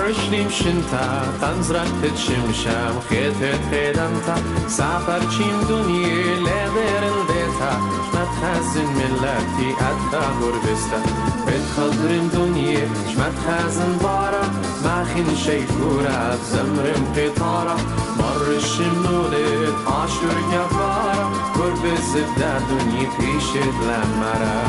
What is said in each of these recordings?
مرشنیم شنتا تنزرک تشمشم خیتت خیدمتا سفر چین دنیا لغیر الدتا شمت خزن ملتی اتا غربستا بتخضرم دنیا شمت خزن بارا مخین شیفورا زمرم قطارا مرشم نولد آشور گفارا غربست در دنیا پیشت لمرا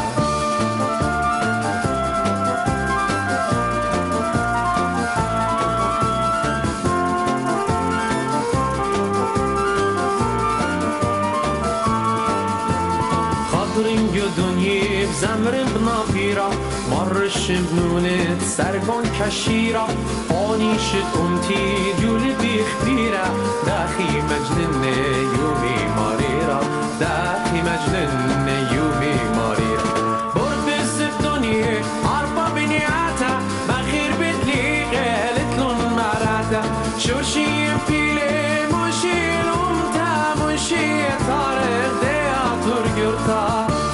زمرم بنافیرا مرشم بنونت سرگان کشیرا آنیشت امتی جولی بیخبیرا داخی مجنن یومی ماریرا داخی مجنن یومی ماریرا برد بسف دنیا عربا بنیاتا بخیر بدلی غلط لون مراتا شوشیم پیلی مشی لومتا مشی تارق دیاتور گرتا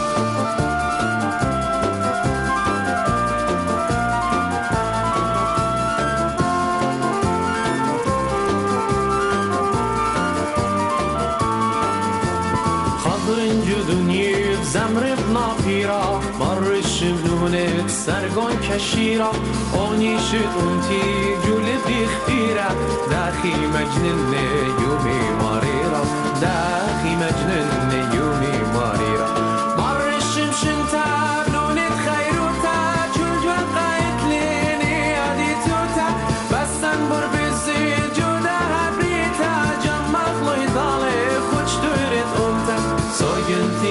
زمرب نافیرا مرشم نونت سرگان کشیرا آنیشت اونتی جول بیخبیرا داخی مجنن یومی ماریرا داخی مجنن یومی ماریرا مرشم شنتا نونت خیروتا جول جول قایت لینی عدیتوتا بستن بربزی جودا هبریتا جمع خلوی داله خوش دورت امتا سوگنتی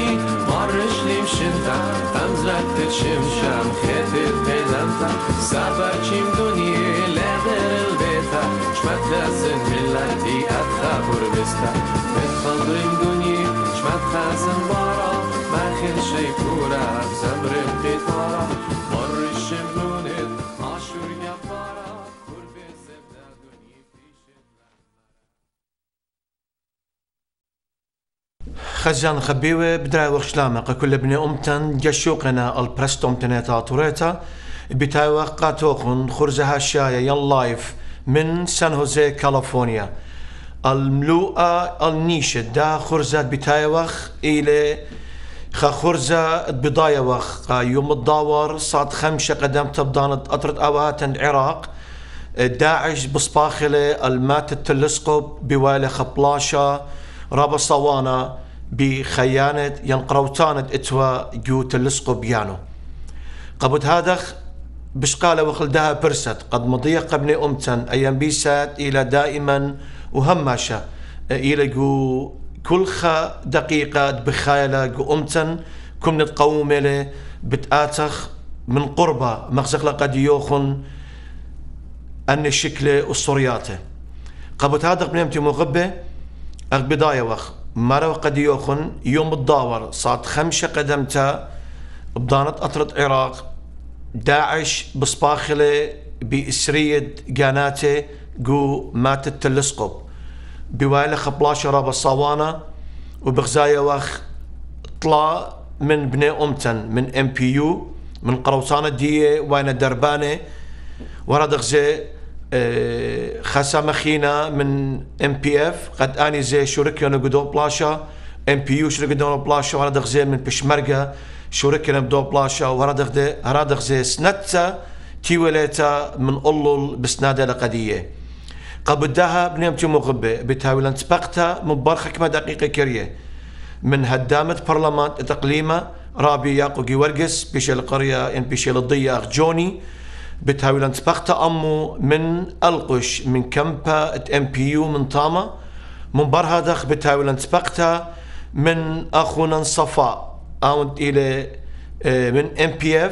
تمزرك تشمشم خيتت قيدمتا سافر چيم دنيا لغير البيتا شمت خازن ملتي أدخى بربستا بتخضرم دنيا شمت خازن بارا مخير شيكورا بزمرم قطارا مرشم لونت عاشور يفارا قربت زبدا دنيا خزان خبيوه بدراي وخشلامق كل ابن أمتن جشوقنا البرستوم تنيتا توريتا بتاي قاتوخن خرزها الشاية ين لايف من سان هوزي كاليفورنيا الملوءة النيشة دا خرزة بتاي وخ إلى خرزة بضايا وخ يوم الداور صاد خمسة قدم تبضانت أطرد أوهات العراق داعش بصباخلة المات التلسقوب بوالي خبلاشة رابا صوانا بخيانة ينقروتانة اتوا جو تلسقوب يانو قبض هادخ بشقالة وخلدها برست قد مضيق ابن أمتن أيام بيسات إلى دائما وهماشة إلى جو كل دقيقة بخايلة جو أمتن كم نتقوم له بتآتخ من قربة مخزق لقد يوخن أن الشكل الصرياته قبض هادخ ابن أمتن مغبة بداية وخ مرة قد يوخن يوم الداور صاد خمسة قدمتا بضانت أطرد عراق داعش بصباخلة بإسرية جاناته جو مات التلسقوب بوايلة خبلاشة رابا صوانا وبغزاية وخ طلع من بني أمتن من NPU من قروصانة دي وين دربانة ورد غزي خسامة خينا من NPF قد اني زي شركة نقدو بلاشا NPU شركة دون بلاشا ورد غزي من بشمرقة شركة نقدو بلاشا ورد غزي سنتا تيوليتا من أولول بسنادة لقدية قبدها بنيمتي مغبة بتاولن سبقتها من برخك ما دقيقة كريه من هدامة برلمان تقليمة رابي ياقوقي ورقس بيش القرية إن بيش الضية أخجوني بتاولن سبقتها أمو من القش من كمبا NPU من طامة من برهدخ بتاولن سبقتها من أخونا صفاء أوند إلى من NPF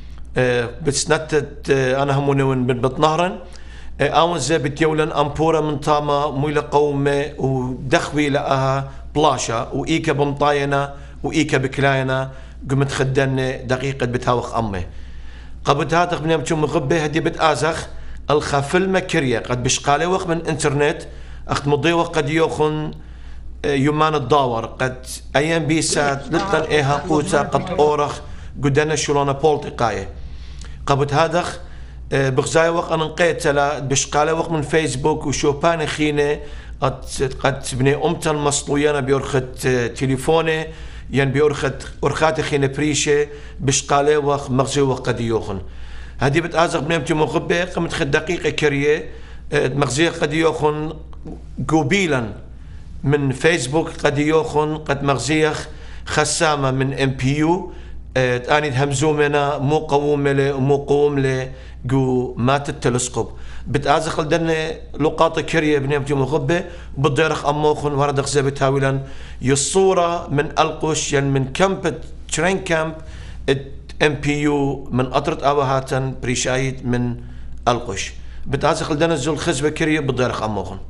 بتسنتت أنا هموني من بطنهرن أون زي بتيولن أمبورة من طامة مويلة قومة ودخوي لها بلاشا وإيكا بمطاينة وإيكا بكلاينة قمت خدن دقيقة بتاوخ أمي قبل هاتخ من يوم مغبة هدي بتآزخ الخفل مكرية قد بشقالي وقت من انترنت أخت مضيوة قد يوخن يومان الداور قد أيام بيسات لطن إيها قوتا قد أورخ قدنا شلونا بولتقاية قبل هاتخ بغزاي وقت أنا نقيتلا بشقالة وقت من فيسبوك وشوبان خينة قد بني أمتن مسطويانا بيورخت تليفوني ين بيورخت أرخات خينة بريشة بشقالة وقت مغزي وقت قد يوخن هذه بتأزق بنيمتي مغبة قمت خد دقيقة كريه مغزي قد يوخن قبيلا من فيسبوك قد يوخن قد مغزيخ خسامة من NPU أني همزومنا مو قوم له ومو قوم له جو مات التلسقوب بتأزق لدن لقاط كريه بنيمتي مغبة بالدرخ أموخن وردخ زبت هاولا يصورة من القش ين من كامب ترين كامب NPU من أطرت أوهاتن بريشايت من القش بتأزق لدن الزول خزبة كريه بالدرخ أموخن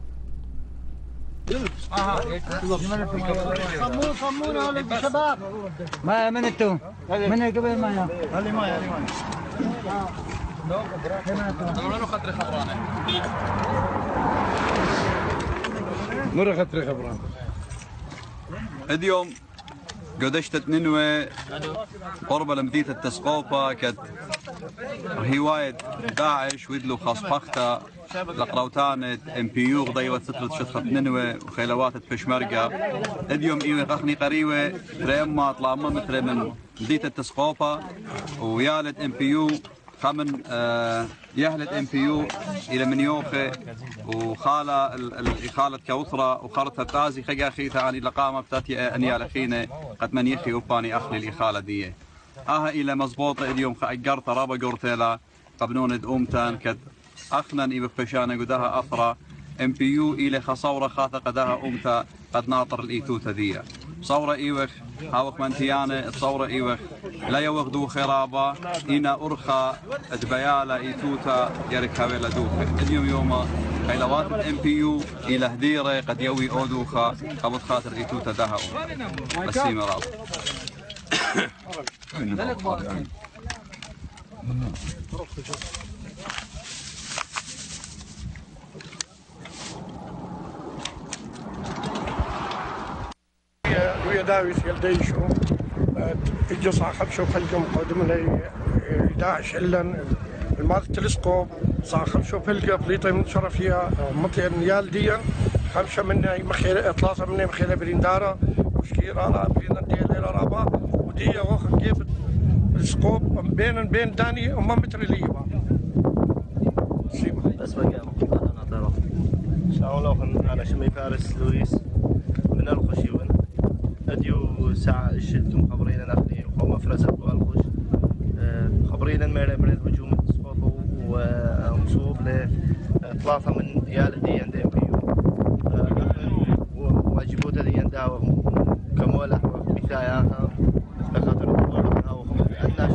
صمونا للشباب ما من انتو من قبل ما هلي ماي خطري خبرانه مرة خطري خبرانه اليوم قدشت نينوى قرب لمدينة التسقوبة كانت هواية داعش ويدلو خاص بختا لقروتانة NPU غضيوة سترة شطخة نينوى وخيلوات بشمرقة اليوم إيوه قخني قريوة تريما طلعما متر من مدينة التسقوبة ويالة NPU خمن يهلة NPU إلى من يوخي وخالة خالة كوثرة وخالة تازي خجا خيثة عن لقامة بتاتي أنيال أخينا قد من يخي وباني أخلي الإخالة دي إلى مزبوطة اليوم قرطة رابا قرطيلا قبنون أمتان كد أخنا إبا بخشانة قدها أثرة NPU إلى خصورة خاطة قدها أمتا قد ناطر الإيتوتة دي صورة إيوخ هاوخ منتيانة الصورة إيوخ لا يوخدو خرابة إنا أرخى دبيالة إيتوتا يرك هاويلا دوخة اليوم يوم خيلوات NPU إلى هديرة قد يوي أودوخة قبض خاطر إيتوتا دهاو بسيمة راب ويا داويس يلديشو اجى صاحب شوف القم قدم لي 11 الا المال التلسقوب صاحب شوف القى فليطه من شرفيا مطين يالديا خمسه مني مخيله ثلاثه مني مخيله برينداره وشكيره على برينداره رابا ودي واخد جيب السقوب بين داني وما متر لي بس بقى انا طرف شاولوخن انا شمي فارس لويس من الخشيون اديو ساعة شلتم خبرين اخلي وقوم فرزت والخش خبرين ما بريد هجوم السقوط ومصوب لثلاثة من يالدي عند NPU واجبوت هذه عندها كمولة وبثايا بخاطر او الناس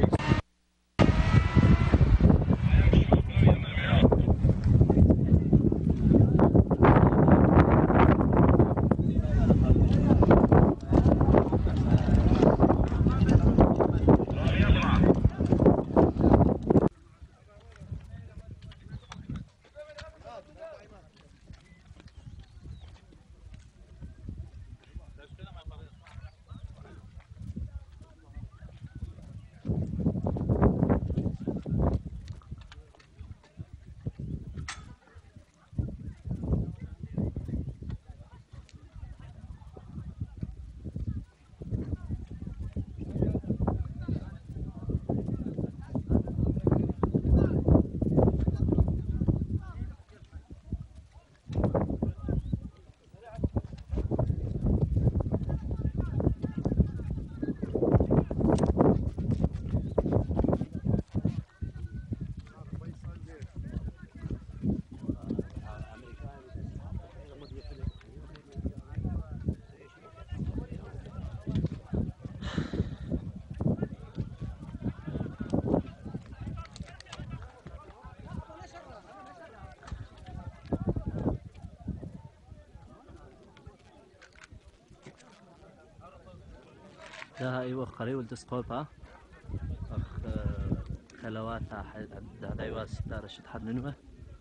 ده ايوه قريب التلسقوب ها اخ خلواتها حد ايوه ستار شد حد ننوه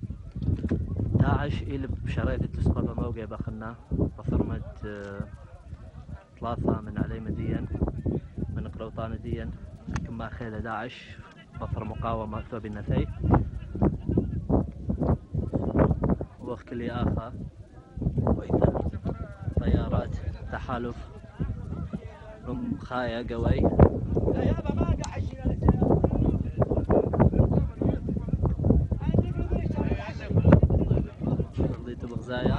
داعش إلى بشريط التلسقوب موقع بخنا بفرمة ثلاثة من علي مديا من قروطان ديا كما خيل داعش بطر مقاومة ثوب النثي وقت اللي آخر طيارات تحالف خايا قوي ضيت بغزايا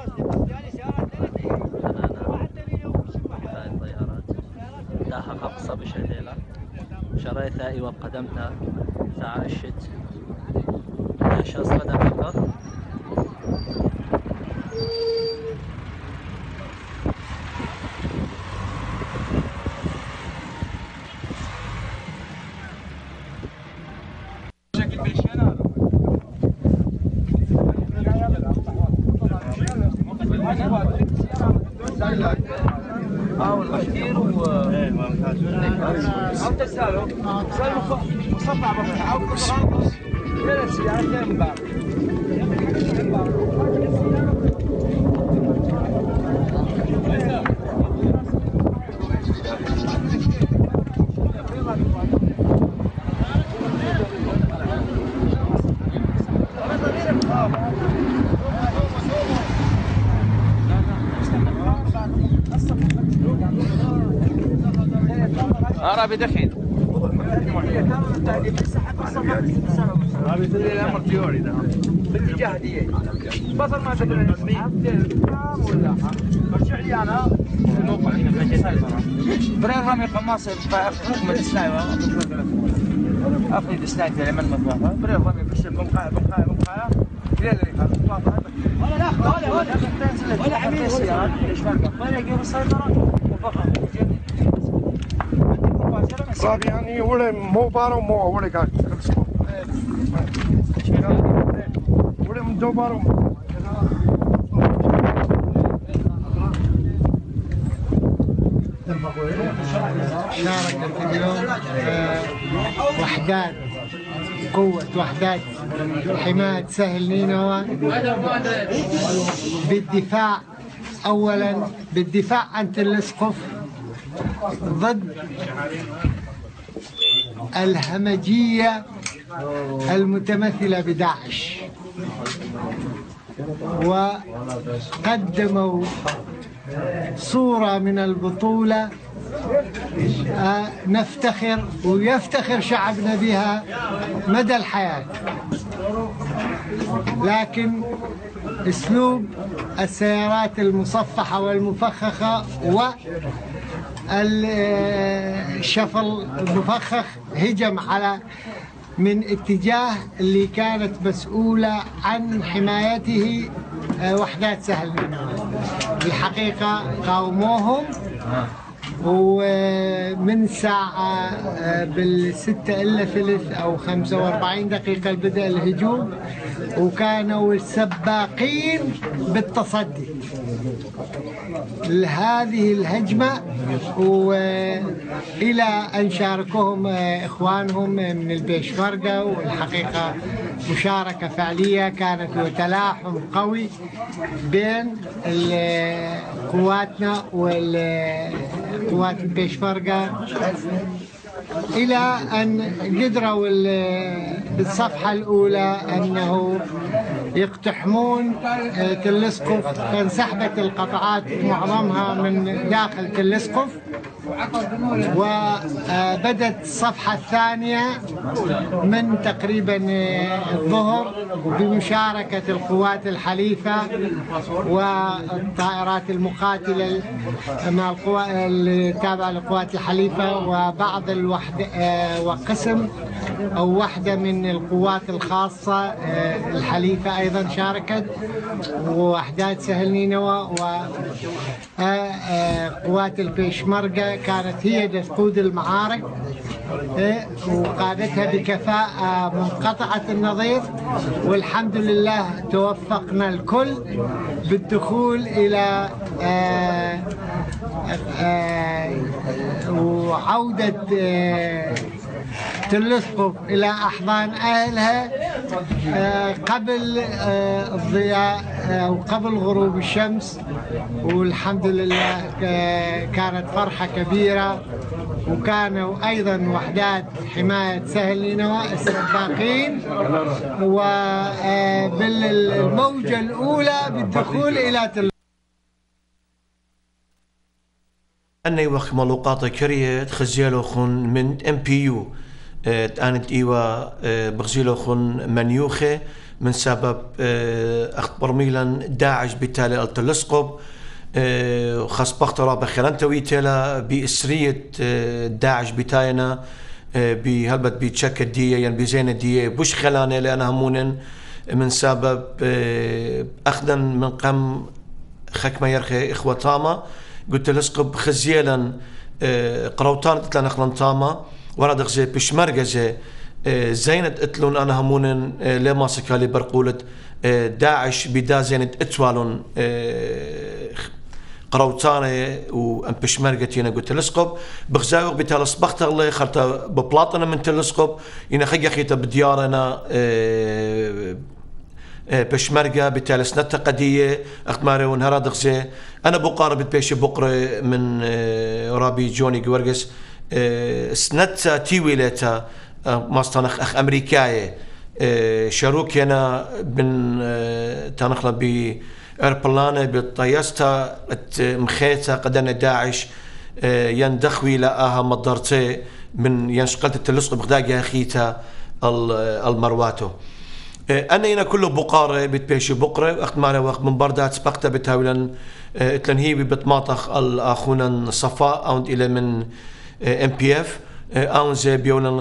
هاي الطيارات داها قبصة بشهديلة شريتها ايوه بقدمتها ساعة الشت 11 دقيقة أرى بدخين الأمر تيوري ده بالاتجاه دي بصل ما تدري ولا برجع لي أنا الموقع بريهم يقمص بحكم السنايوة أفريد السنايوة لمن مطلعها بريهم يبشر بمقايا إلى اللي يخاف ولا حميد السيارات ليش فرقه ولا يجيب السيطرة وفقط صار يعني ولا مو بارو مو ولا قاعد تلسكوب ولا من دو بارو شاركت اليوم وحدات وحدات حماية سهل نينوى بالدفاع أولا بالدفاع عن تلسقف ضد الهمجية المتمثلة بداعش وقدموا صورة من البطولة نفتخر ويفتخر شعبنا بها مدى الحياة، لكن اسلوب السيارات المصفحة والمفخخة والشفل المفخخ هجم على من اتجاه اللي كانت مسؤولة عن حمايته وحدات سهل نينوى. الحقيقة قاوموهم ومن ساعة بالستة إلا ثلث أو 45 دقيقة بدأ الهجوم، وكانوا السباقين بالتصدي لهذه الهجمة، وإلى أن شاركوهم إخوانهم من البيشمركة. والحقيقة مشاركة فعلية كانت وتلاحم قوي بين قواتنا والقوات البيشمركة، إلى أن قدروا بالصفحة الأولى أنه يقتحمون تلسقف، فانسحبت القطعات معظمها من داخل تلسقف، وبدت الصفحة الثانية من تقريبا الظهر بمشاركة القوات الحليفة والطائرات المقاتلة مع القوات التابعة للقوات الحليفة، وبعض وقسم أو وحدة من القوات الخاصة الحليفة أيضا شاركت، ووحدات سهل نينوى وقوات البيشمركة كانت هي تقود المعارك، وقادتها بكفاءة منقطعة النظير. والحمد لله توفقنا الكل بالدخول إلى وعودة تلسقف إلى أحضان أهلها قبل الضياء أو قبل غروب الشمس والحمد لله كانت فرحة كبيرة. وكانوا أيضا وحدات حماية سهل نينوى السباقين وبالموجة الأولى بالدخول إلى أني وقت ملوقات كريه تخزيلو خن من NPU تانت إيوا بغزيلو خن منيوخي من سبب أخت برميلا داعش بالتالي التلسقوب خاص بخترا بخيران تويتلا بإسرية داعش بتاينا بهلبت بيتشك الدية يعني بزين الدية بوش خلاني لأن همونن من سبب أخذا من قم خكما يرخي إخوة تاما قلت لسقب خزيلا قروتان اتلان اخلان تاما وراد غزي بشمرقة زي زينت اتلون انا همونن لما سكالي برقولة داعش بدا زينت اتوالون قروتاني وان بشمرقتينا قلت لسقب بغزاوق بتالس بختر لي خلطة ببلاطنا من تلسقب ينا خيا خيتا بديارنا بشمرقة بالتالي سنتا قدية اختماري ونهارا دغزي انا بقارب بيش بقرة من رابي جوني قورقس سنتا تيويلتا ماستانخ اخ امريكاي شاروك انا بن تانخلا بي اربلانة بالطياستا مخيتا قدنا داعش يندخوي لآها مضرتي من ينشقلت التلسق بغداقيا خيتا المرواتو أنا هنا كله بقارة بتبيشي بقرة وقت معنا وقت من بردات سبقتا بتهاولا تلنهي بتماطخ الأخونا صفاء أو إلى من NPF أو زي بيولا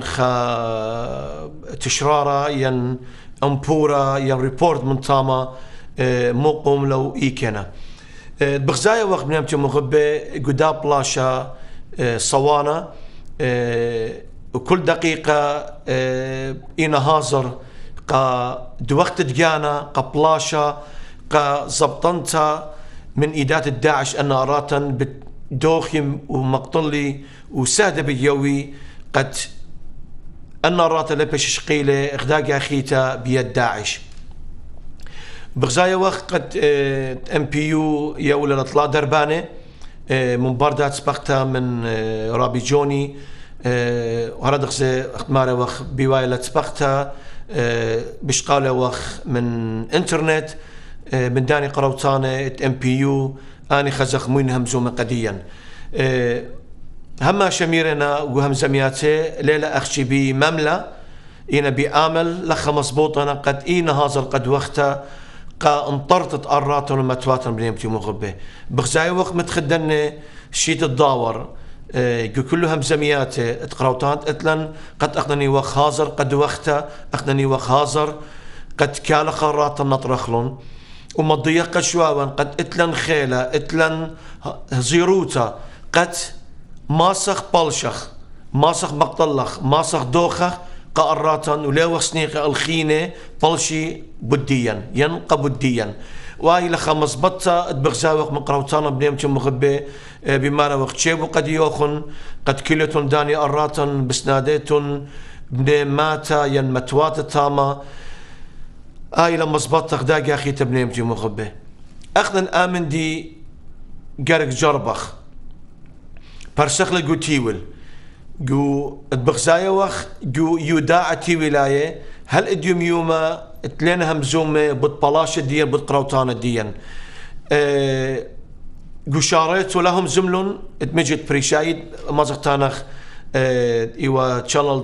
تشرارة ين أمبورة ين ريبورت من تاما موقوم لو إيكنا بغزايا وقت من أمتي مغبة قداب بلاشا صوانا وكل دقيقة إنا هازر قا دوقت دجانا قا بلاشا قا زبطنتا من إيدات الداعش أن أراتا بدوخم ومقتلي وسادة بيوي قد أن أراتا لبش شقيلة إخداقي أخيتا بيد داعش بغزايا وقت قد NPU يولى الأطلاع دربانة من بردات سبقتها من رابي جوني وهذا دخزي اختماري وقت بوايلة سبقتها بشقالة وخ من انترنت من داني قروتانة NPU اني خزخ مين همزوم قديا هما شميرنا وهم زمياتي ليلة اخشي بي مملة اينا بآمل لخ مصبوطنا قد اينا هازر قد وقتا قا انطرتت اراتن ومتواتن بنيمتي مغبه بغزاي وقت متخدن شيت الداور كلهم زمياتي تقراوتان اتلن قد اخذني وخ هازر قد وقتا اخذني وخ هازر قد كان قرات النطرخلون ومضيق شواون قد اتلن خيلة اتلن زيروتا قد ماسخ بالشخ ماسخ مقتلخ ماسخ دوخخ قاراتن ولو سنيق الخينة بلشي بديا ينقى بديا واي لخا مزبطة بغزاوق من قروتانا بنيمتي مغبة بمانا وقت شيبو قد يوخن قد كلتون داني أراتن بسناديتون بنيماتا ين متوات تاما آي لما مزبطة خداقي أخي تبنيمتي مغبة أخذن آمن دي قرق جربخ برسخ لقو تيول جو بغزايا وخ جو يوداع تي ولاية هل اديوم يوما تلين همزومة بطبلاش الدين بتقروتان الدين جو شاريت ولهم زملون ادمجت بريشايد مازغتانخ ايوا تشانل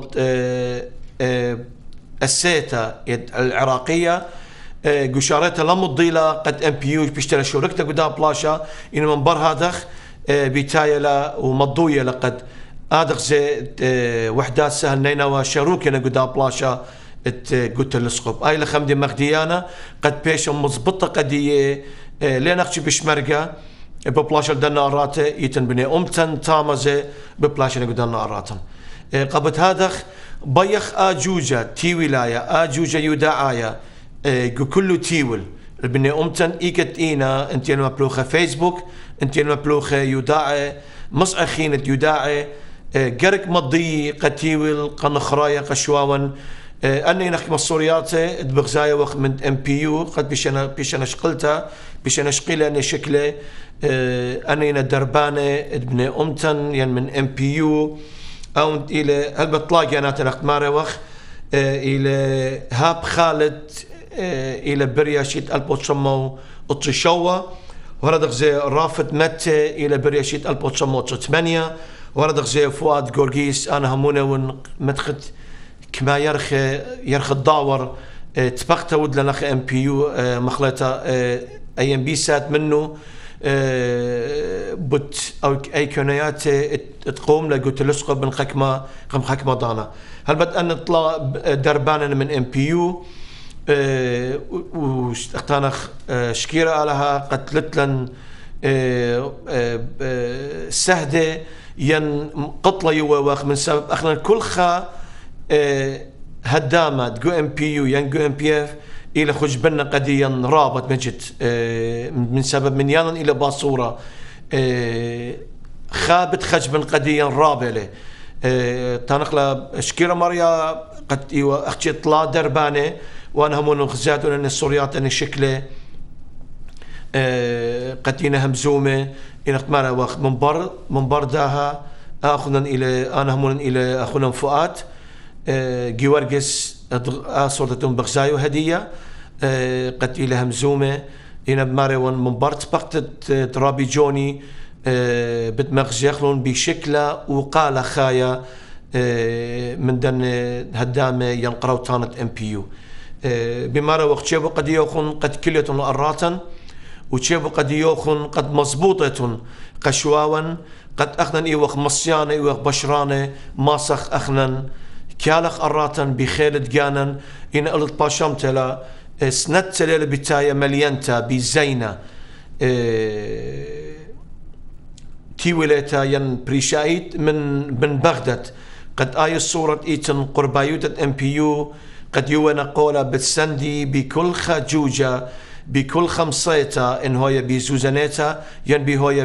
السيتا العراقية جو شاريتها لمضيلة قد NPU بيشتري شوركتا قدا بلاشا إن منبر هذاخ بيتايلا ومضوية لقد هذا زي وحدات سهل نينوى شاروكنا قدا بلاشا قلت السقوب اي لخمدي مغديانا قد بيش مزبطة قدية لين اخشي بشمرقة ببلاشا دنا اراته يتن بني امتن تامزة ببلاشا قدا ناراتن قبت هذاخ بيخ اجوجة تي ولاية اجوجة يوداعايا كله تيول بني امتن ايكت اينا انتين مبلوخة فيسبوك انتين مبلوخة يوداعي مصع خينة يوداعي قرق مضي قتيول قنخرايا قشواون اني نحكي مصورياتي بغزايا وقت من NPU قد بيشنا شقلتها بشان اشقيل أنا شكله أنا دربانة ابن أمتن يعني من NPU أو إلى هل بتلاقي أنا تلقت مارا وخ إلى هاب خالد إلى برياشيت البوتشمو التشوى وردق زي رافت متى إلى برياشيت البوتشمو 8 وردق زي فؤاد جورجيس أنا همونه ونمتخت كما يرخ الداور تبقت ود لنا NPU مخلطة ANB سات منه بت أو أي كنايات تقوم لقو تلسقوب من خكمة ضانا هل بد أن نطلع دربانا من NPU واختانخ شكيرة علىها قتلت لن سهدة ين قطلة يواخ من سبب أخنا كل خا هدامة جو NPU ين جو NPF إلى خجبنا قديا رابط مجد من سبب من يانا إلى باصورة خابت خجبا قديا رابلة تانقلا شكيرة مريا قد إيوه أختي طلا دربانة وأنا همون خزاتون أن السوريات أن شكله قد إنا همزومة إن اختمارا وقت من برداها أخذنا إلى أنا همون إلى أخونا فؤاد جيورجس صورتهم بغزايو هدية قد إلى همزومة إنا بماريون من برد بقت ترابي جوني بتمغز يخلون بشكله وقال خايا من دن هدامة ينقروا طانة NPU بمارا وقت شيبو قد يوخن قد كليتون أراتا وشيبو قد يوخن قد مضبوطة قشواوا قد أخنن إيوخ مصيانة إيوخ بشرانة ماسخ أخنن كالخ أراتا بخيلت جانا إن قلت باشمت لا سنت ليلة بتاية مليانتا بزينة تيوليتا ين بريشايت من بغداد قد آي الصورة إيتن قربايوتة NPU قد يوانا قولا بتسندي بكل خجوجة بكل خمسيتا إن هويا بزوزانيتا ين بي هويا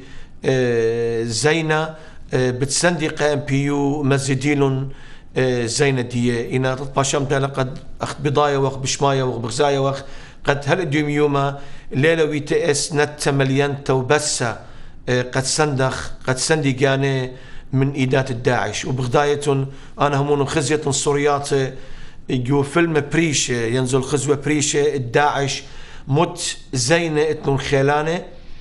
زينة بتسندي NPU مزيدين زينة دي إنا تطباشمتا لقد أخت بضايا وقت بشمايا وقت بغزايا وقت قد هل الديوم يوما ليلة ويتأس نت مليان توبسة قد سندي جاني من إيدات الداعش وبغداية أنا همون خزية صوريات جو فيلم بريشة ينزل خزوة بريشة الداعش مت زينة اتنون خيلانة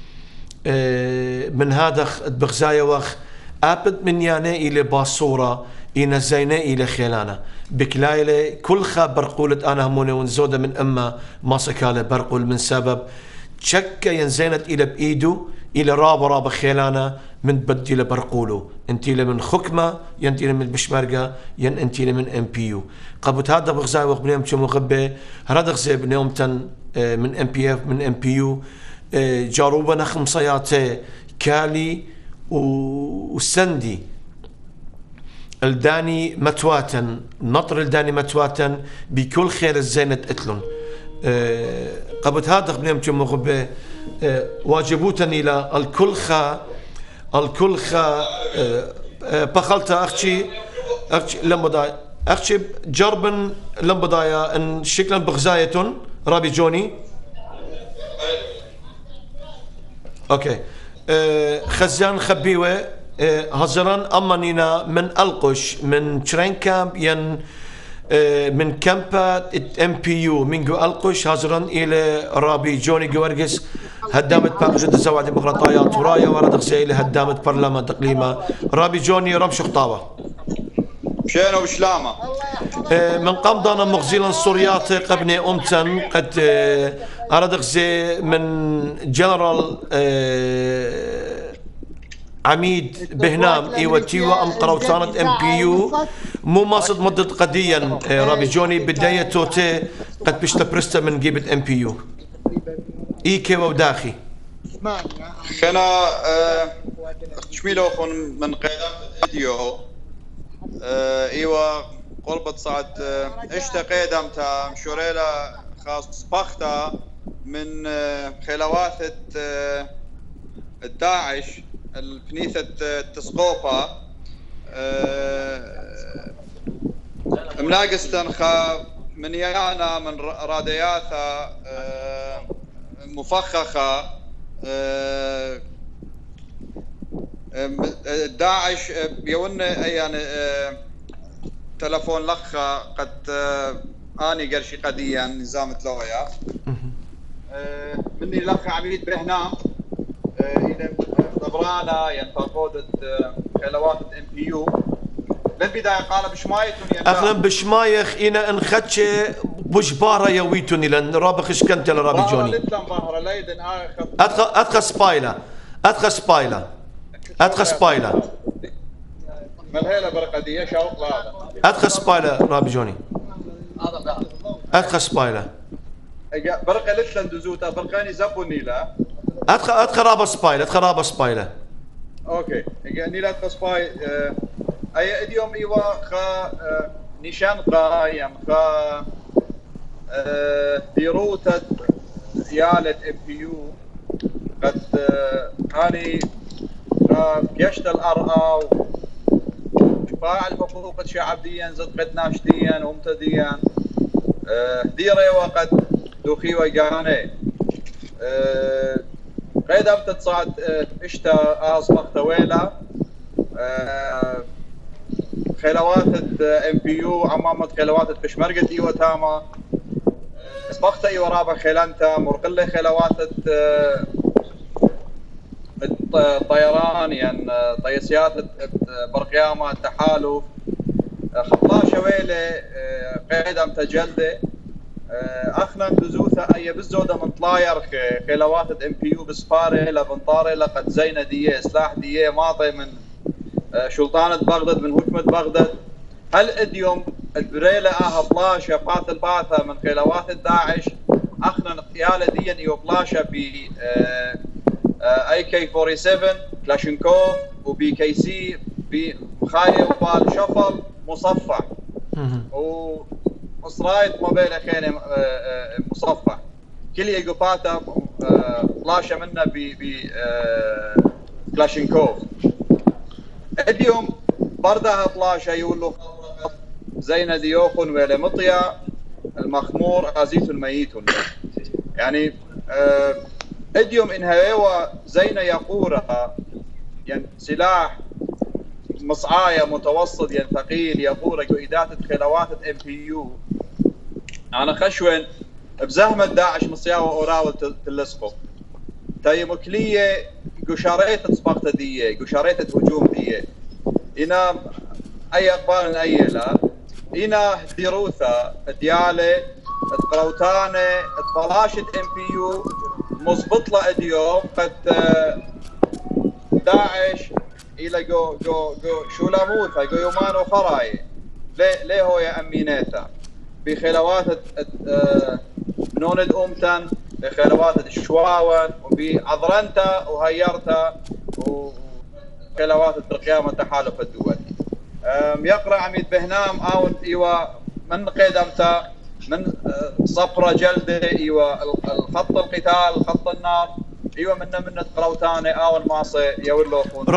من هذا بغزاية وخ أبد من يعني إلى باصورة إنا زينة إلى خيلانة بكلايلة كل خا برقولة أنا همون ونزودة من أما ما سكالة برقول من سبب شكا ينزينت إلى بإيدو إلى رابة خيلانة من بدي لبرقولو انتي من خكمة ينتي من بشمرقة ين انتي من NPU قبط هذا بغزاي وقت بنيوم شو مغبة هذا غزي بنيوم تن من NPF من NPU جاروبنا خمسياتي كالي وسندي الداني متواتن نطر الداني متواتن بكل خير الزينة اتلون قبط هذا بنيوم شو مغبة واجبوتن إلى الكلخة بخلتا أختي لمبدايا أختي جربن لمبدايا إن شكلا بغزاية رابي جوني أوكي خزان خبيوة هزران أمانينا من ألقش من ترين كامب ين من كامبا NPU من جو ألقش هزران إلى رابي جوني جوارجس هدامة باقجة الزواج ديمقراطيات ورايا ورد غزي إلى هدامة برلمان تقليمة رابي جوني رمش خطابة شينو بشلامة من قمضانا مغزيلا سوريات قبني أمتن قد أرد غزي من جنرال عميد بهنام ايوتيوا ام قروتانة NPU مو ماصد مدة قديا رابي جوني بداية توتي قد بيشتبرستا من جيبة NPU ايكي وداخي خنا شميلو خون من قيدام فيديو ايوا قربت صعد اشتا قيدام تا مشوريلا خاص بختا من خلواثة الداعش الكنيسة تسقوبا مناقص تنخا من يانا من رادياثا مفخخة. داعش يونا يعني تلفون لخا قد اني قرشي قديا نظام تلويا مني لخا عميد بهنام الى طبرانا ينفقودت خلوات NPU بالبدايه قال بشمايتون اخلا بشمايخ انا انخدش بجباره يويتوني لان رابخش كنت لرابي جوني ادخل سبايلا مالهيلا برقديه شوق هذا ادخل سبايلا رابي جوني ادخل سبايلا برقه لتلن دزوتا برقاني زبوني لا ادخل رابا سبايلا اوكي يعني لا تسباي اي اديوم ايوا خا نيشان قايم خا ديروتا يالت NPU قد اني يشتل الارقى فاعل حقوق الشعبيا زد قد ناشديا ومتديا ديري وقد دوخي وجاني قيد ابتت صعد اشتا اصبح طويلة خلوات NPU عمامة خلوات بشمرقة ايوه تاما اصبحت ايوه رابع خيلانتا مرقلة خلوات الطيران يعني طيسيات برقيامة التحالف خطلا شويلة قيدم تجلدة اخنا دزوثا اي بالزودة من طلاير خلوات NPU بسفارة لبنطارة لقد زينة ديه سلاح ديه ماطي من سلطانة بغداد من حكمة بغداد هل اديوم البريلة بلاشة قاتل باثة من خلوات داعش اخنا اغتيالة ديا ايو بلاشة ب AK-47 كلاشينكوف وبي كي سي بمخايم والشفل مصفح وصرايت موبيل خيني مصفح كل يقوباتا بلاشة منه ب كلاشينكوف اديوم بردها بلاشة يقولوا زينة ديوخن ولا مطيا المخمور غازيت الميت يعني اديوم انها زينة يقورها يعني سلاح مصعاية متوسط يعني ثقيل يقورة قيدات خلوات NPU انا خشون بزهمة داعش مصياوة اوراول تلسقو تاي مكلية قشاريت صبغت ديه قشاريت هجوم ديه انا اي اقبال اي لا انا ديروثا ديالي تقروتاني تفلاشت NPU مزبط له اديوم قد داعش الى جو شولاموثا جو يومان وخراي ليه هو يا امينيتا بخلوات نوند امتن بخلوات الشواون وبعذرنتا وهيرتا وخلوات القيامة تحالف الدول يقرا عميد بهنام او ايوا من قدمتا من صفرة جلدة ايوا الخط القتال خط النار ايوا من قروتاني او الماصي يولوخون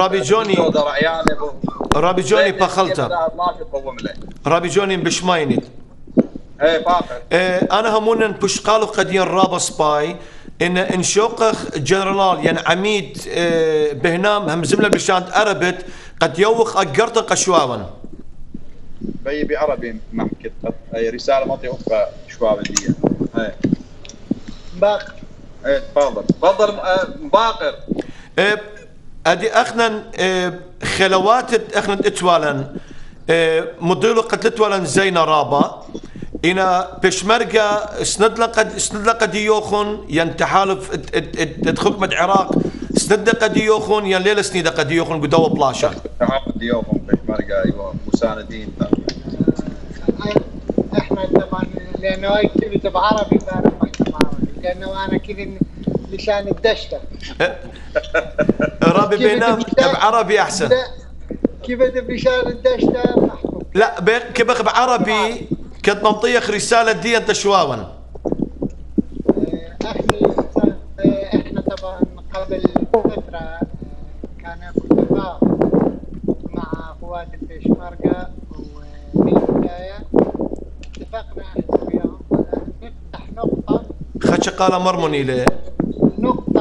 رابي جوني بخلتا رابي جوني بشماينت ايه باقر انا همون بشقالو قديا رابا سباي ان شوقخ جنرال يعني عميد بهنام هم زمله بشان اربت قد يوخ اقرط قشواون بي بعربي محكت اي رساله مطي اخرى شواب دي ايه باقر ايه تفضل باقر ادي اخنا خلوات اخنا اتوالن مديرو قتلتوالن زينه رابا إنا بشمرقة سند لقد يوخون ين تحالف تدخل مد العراق سند لقد يوخون ين ليلة سنيدة قد يوخون قدوة بلاشة تحالف يوخون بشمرقة أيوة مساندين احنا طبعا لانه هاي كتبت بعربي فانا بكتب عربي لانه انا كذا لسان الدشتة ربي بينام بعربي احسن كيف بلسان الدشتة محكوم لا كيف بعربي كنت منطيخ رسالة دي انت شواون احنا طبعا قبل فترة كان كتباء مع قوات البيشمركة وفي البداية اتفقنا احنا وياهم نفتح نقطة خدش قال مرمني ليه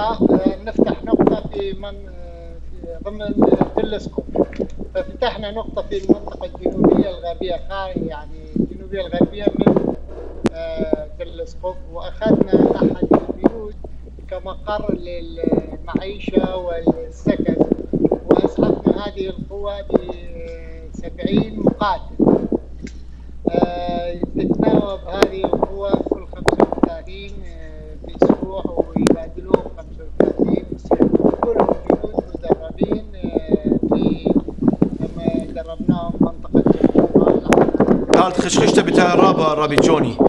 نفتح نقطة في ضمن تلسكوب. ففتحنا نقطة في المنطقة الجنوبية الغربية، يعني الجنوبية الغربية من تلسقوب، وأخذنا أحد البيوت كمقر للمعيشة والسكن، وأسعفنا هذه القوة ب70 مقاتل. تتناوب هذه القوة كل 35 في أسبوع، ويبادلوهم 35 كلهم جنود مدربين في دربناهم منطقة قال خشخشته بتاع رابي جوني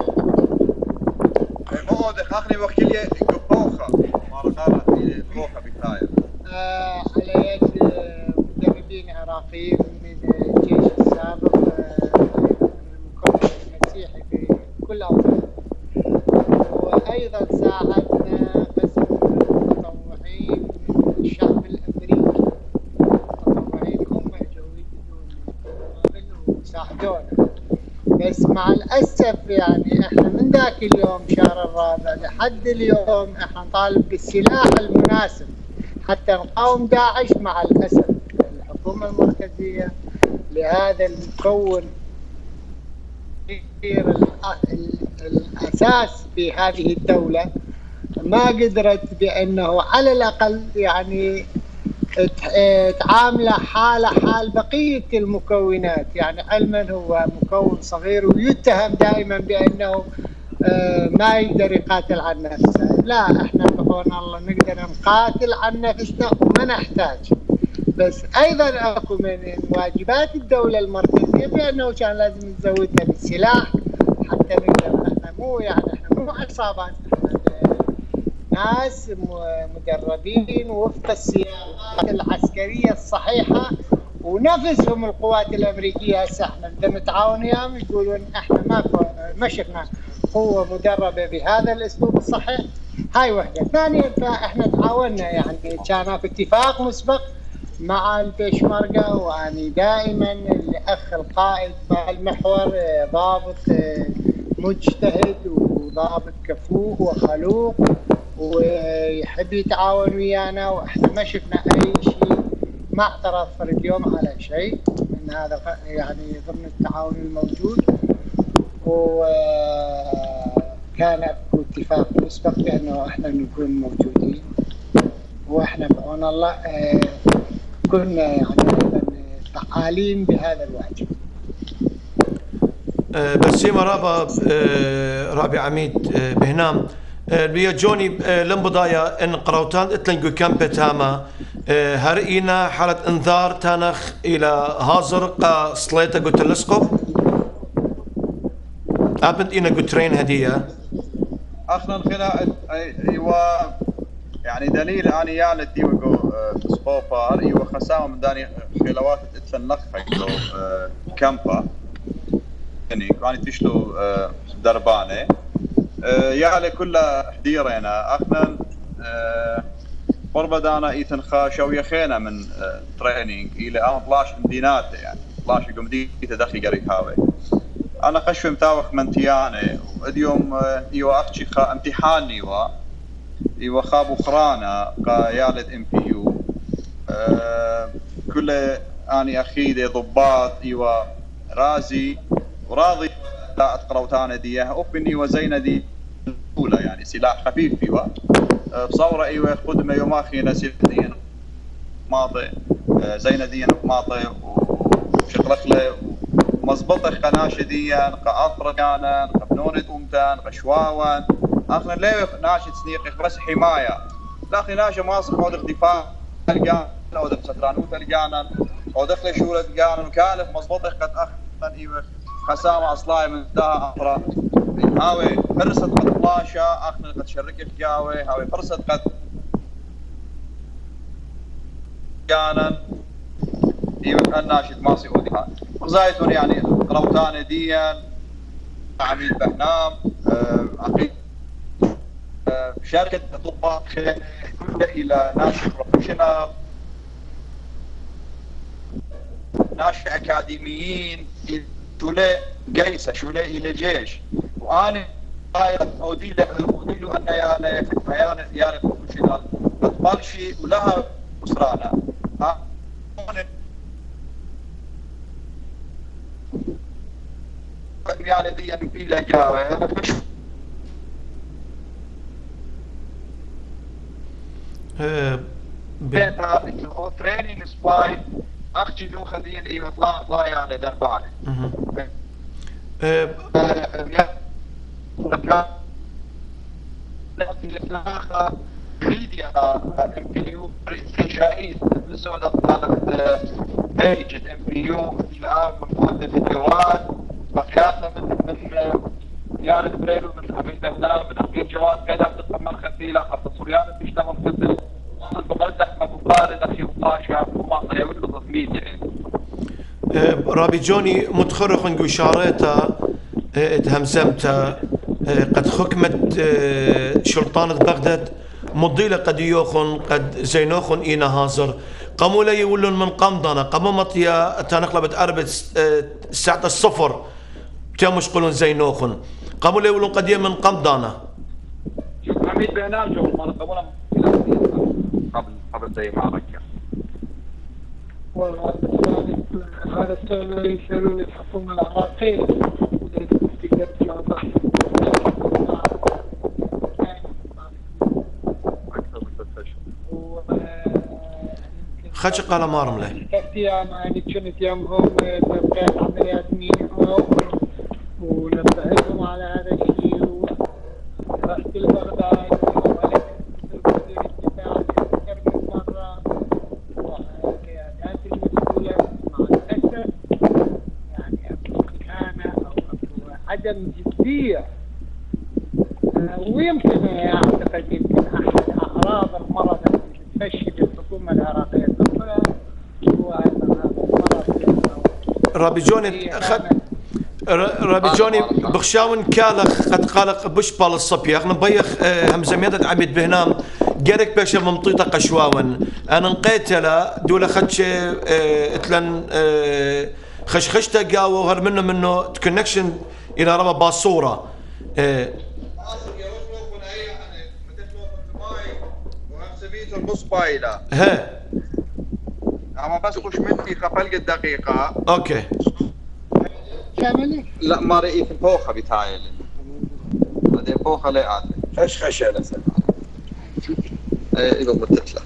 موضة خاخني وكيلي قبوخة مرقارة قبوخة بتاعي على يد مدربين عراقيين من الجيش السابق، من المكون المسيحي في كل أوطان. وأيضا ساعدنا قسم متطوعين من الشعب الأمريكي، المتطوعين هم جو يجدون وساعدونا. بس مع الأسف يعني احنا من ذاك اليوم شهر الرابع لحد اليوم احنا نطالب بالسلاح المناسب حتى نقاوم داعش. مع الأسف الحكومة المركزية لهذا المكون الأساس في هذه الدولة ما قدرت بأنه على الأقل يعني تعامله حال بقية المكونات، يعني علما هو مكون صغير ويتهم دائما بأنه ما يقدر يقاتل عن نفسه. لا، احنا بعون الله نقدر نقاتل عن نفسنا وما نحتاج. بس ايضا اكو من واجبات الدولة المركزية بأنه كان لازم نزودنا بالسلاح حتى نقدر. احنا مو عصابات، ناس مدربين وفق السياسات العسكرية الصحيحة، ونفسهم القوات الأمريكية هسه احنا بدنا نتعاون وياهم يقولون احنا ما شفنا قوة مدربة بهذا الأسلوب الصحيح. هاي وحدة. ثانيا فاحنا تعاوننا، يعني كان في اتفاق مسبق مع البيشمركة، وأني دائما الأخ القائد مع المحور ضابط مجتهد وضابط كفوء وخلوق ويحب يتعاون ويانا، واحنا ما شفنا اي شيء، ما اعترض فرد يوم على شيء من هذا، يعني ضمن التعاون الموجود. وكان اكو اتفاق مسبق بانه احنا نكون موجودين، واحنا بعون الله كنا يعني فعالين بهذا الواجب. بس ما رابع عميد بهنام بيا جوني لمبضايا ان قروتان اتلنجو كامبه تاما هرئينا حالة انذار تانخ الى هازر قا صليتا قو تلسقوب ابنت اينا قو ترين هدية اخنا خلال ايوه يعني دليل اني يالت دي وقو تسقوفا ايوه خسامه من داني خلوات اتلنخ كامبا يعني كانت تشلو دربانه يالي كلها حديرينا اخنا قرب دانا ايتن خاشو يخينا من تريننج الى ام 12 مدينات، يعني 12 مدينه دخي قريب هاوي انا خشو متاوخ منتيانه اليوم ايوا اختي امتحاني ايوا خابو خرانا قيالة NPU كل اني اخيدي ضباط ايوا رازي وراضي لا قروتانه دي اوبني وزينه دي الاولى، يعني سلاح خفيف ايوا بصوره ايوا خدمه يوم اخينا سيدين ماطي زينه دي ماطي وشغلخله مزبطه قناشه دي قاطره كان قبنونه امتان قشواوان اخنا ليه ناشد سنيق بس حمايه لا اخي ناشه ماسك او دفاع القان او سترانوت القان او دخل شوره القان وكالف مزبطه قد اخنا ايوا خسامه اصلاي من داها اخرى هاوي فرست قد طلاشة اخنا قد شركت جاوي هاوي فرست قد كانا ايوه الناشد ماسي وديها وزايتون يعني قروتانه ديا عميد بهنام عقيد شركه ضباط كلها الى ناشئ بروفيشنال ناشئ اكاديميين شولي قيسه شولي الى جيش وانا اودي له ان يا بروفيشنال بالشي ولها أسرانا يعني دي NP لها بيتها إنه تريننج سباي أختي دو خدين إيه طلع يعني دربانة ميديا NPU إنشائية بسودة طالت بيجة NPU الآن من فيديوهات بقياسة من يعني بريلو من حبيب الله من حبيب جواد كذا بتتمر خسيلة خط صريانة بيشتغل في المقدح مقارنة في وطاشة وما يولد ميديا رابي جوني متخرخ نقو شاريتا تهمزمتا قد حكمت شلطانة بغداد مضيلة قد يوخن قد زينوخن إينا هازر قاموا لي يولون من قمضنا قاموا مطيا تنقلبت أربت ساعة الصفر تيمش قولون زينوخن قاموا لي يولون قد من قمضنا شوف حميد بينام شوف ما قامونا قبل زي ما رجع والله هذا السؤال يسألون الحكومة العراقية خش قال مارم له يعني كنت يومهم بقيت عمليات مينهم ونبهتهم على هذا الشيء ورحت لبغداد وولدت مدير الدفاع أكثر من مرة وقيادات المسؤولة مع الأسف يعني أكو خيانة أو أكو عدم جدية ويمكن أعتقد يمكن أحد أعراض المرض التي تفشي بالحكومة العراقية كلها هو أيضا هذا المرض. رابي جوني رابي جوني بخشاون كالخ قد قالق بش بال الصبي اخنا بيخ همزميات عبيد بهنام جارك باش ممطيطه قشواون انا نقيتلا دوله خدش اتلن خشخشته قاوه وهر منه كونكشن الى ربا باصوره المصبايلة ها اما بس خش مني خفلق الدقيقة اوكي كامل لا ما رأيت الفوخة بتاعي هذه الفوخة لا عاد خشخش انا سنة اذا متتلة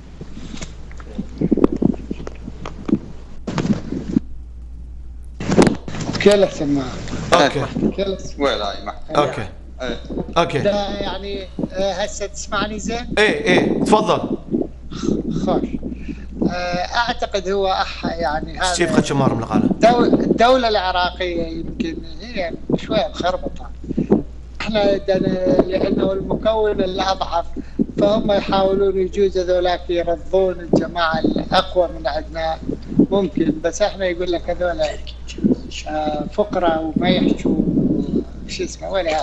كلا سماعة اوكي وين هاي اوكي اوكي يعني هسه تسمعني زين؟ ايه تفضل خوش اعتقد هو يعني هذا كيف خدش مارم لقاله الدولة العراقية يمكن هي شوية مخربطة احنا لانه المكون الاضعف فهم يحاولون يجوز هذولاك يرضون الجماعة الاقوى من عندنا ممكن بس احنا يقول لك هذولا فقراء وما يحشوا شو اسمه ولا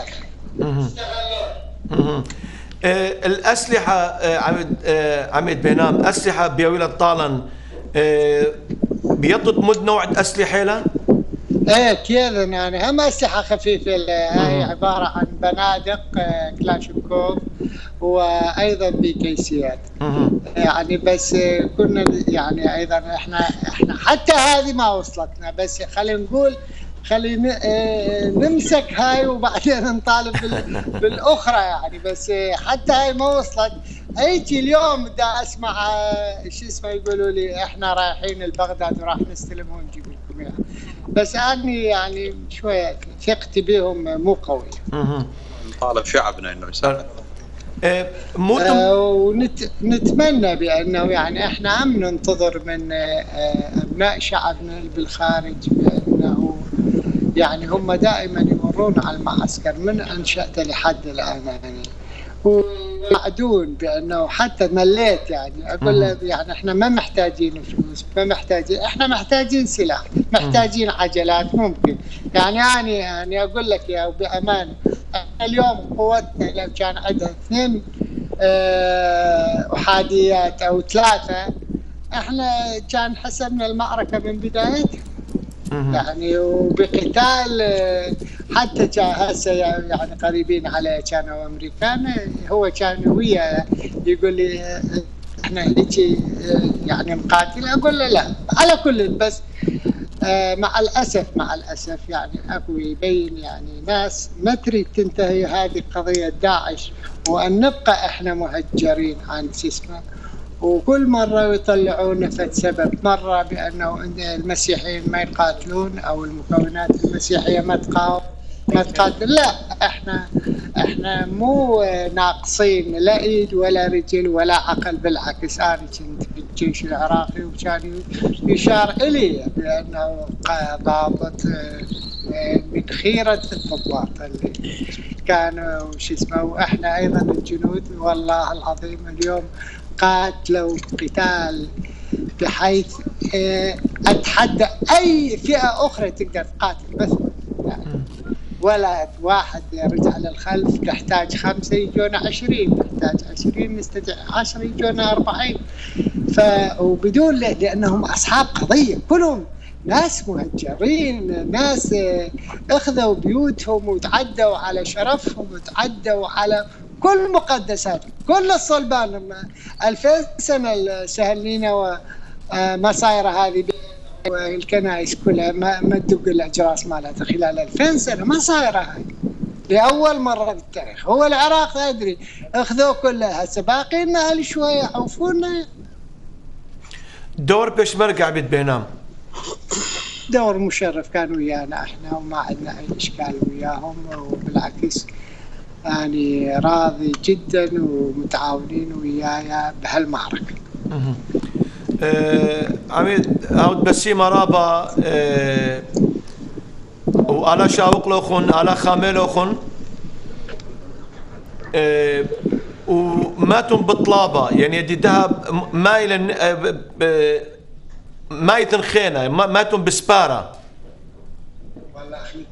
هذا. الأسلحة عميد بينام أسلحة بيويلة طالن بيطلب مد نوع أسلحة له؟ ايه كذا يعني هم أسلحة خفيفة هاي عبارة عن بنادق كلاشينكوف وأيضا بكيسيات يعني بس كنا يعني أيضا احنا حتى هذه ما وصلتنا بس خلينا نقول خلينا نمسك هاي وبعدين نطالب بالاخرى يعني بس حتى هاي ما وصلت. ايتي اليوم دا اسمع شو اسمه يقولوا لي احنا رايحين لبغداد وراح نستلمهم ونجيب لكم اياها بس اني يعني شويه ثقتي بهم مو قويه. نطالب شعبنا انه يساعد. ونتمنى بانه يعني احنا ننتظر من ابناء شعبنا بالخارج بانه يعني هم دائما يمرون على المعسكر من انشأته لحد الان يعني ووعدون بانه حتى مليت يعني اقول له يعني احنا ما محتاجين فلوس ما محتاجين احنا محتاجين سلاح محتاجين عجلات ممكن يعني اقول لك يا بامان اليوم قوتنا لو كان عندها 2 احاديات او 3 احنا كان حسبنا المعركه من بدايتها يعني وبقتال حتى هسه يعني قريبين عليه كانوا امريكان، هو كان ويا يقول لي احنا هيك يعني نقاتل، اقول له لا على كل. بس مع الاسف يعني اكو يبين يعني ناس ما تريد تنتهي هذه قضيه داعش، وان نبقى احنا مهجرين عن اسمه. وكل مرة يطلعون فد سبب، مرة بأنه المسيحيين ما يقاتلون أو المكونات المسيحية ما تقاتل. لا، احنا مو ناقصين لا ايد ولا رجل ولا عقل، بالعكس. انا كنت في الجيش العراقي وكان يشار الي بانه ضابط من خيرة الضباط اللي كانوا واحنا ايضا الجنود والله العظيم اليوم قاتلوا قتال بحيث اتحدى اي فئة اخرى تقدر تقاتل، بس ولا واحد يرجع للخلف. تحتاج 5 يجونا 20، تحتاج 20 نستطيع 10 يجونا 40. وبدون لانهم اصحاب قضيه، كلهم ناس مهجرين، ناس اخذوا بيوتهم وتعدوا على شرفهم وتعدوا على كل مقدساتهم، كل الصلبان. 2000 سنه سهلينا ومصاير هذه والكنائس كلها ما تدق الاجراس مالتها خلال 2000 سنه، ما صايره هاي لاول مره بالتاريخ. هو العراق ادري اخذوه كلها، هسه باقي لنا هل شويه عوفونا. دور بيشمركة عبيد بينام دور مشرف كان ويانا احنا، وما عندنا اي اشكال وياهم، وبالعكس يعني راضي جدا ومتعاونين وياي بهالمعركه. عميد هاود بسيمة رابا وعلى شاوق لوخن على خامل لوخن وماتم بطلابة يعني دي ذهب مايل مايتن خينة ماتم بسبارة. والله اخي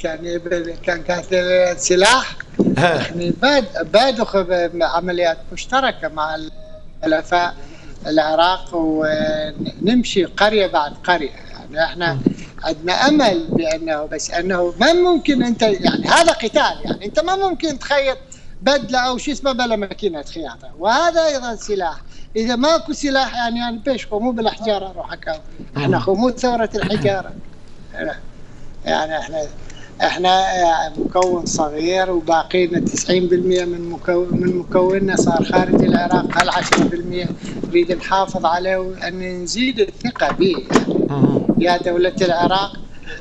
كان سلاح. احنا بادوا عمليات مشتركة مع الحلفاء العراق، ونمشي قرية بعد قرية. يعني احنا عندنا امل بانه، بس انه ما ممكن انت يعني هذا قتال، يعني انت ما ممكن تخيط بدله او شو اسمه بلا ماكينه خياطه، وهذا ايضا سلاح. اذا ماكو سلاح يعني بيش مو بالاحجار اروح اكاو، احنا مو ثوره الحجاره. يعني احنا مكون صغير وباقينا 90% من مكوننا صار خارج العراق، هل 10% نريد نحافظ عليه وان نزيد الثقه به. يا دولة العراق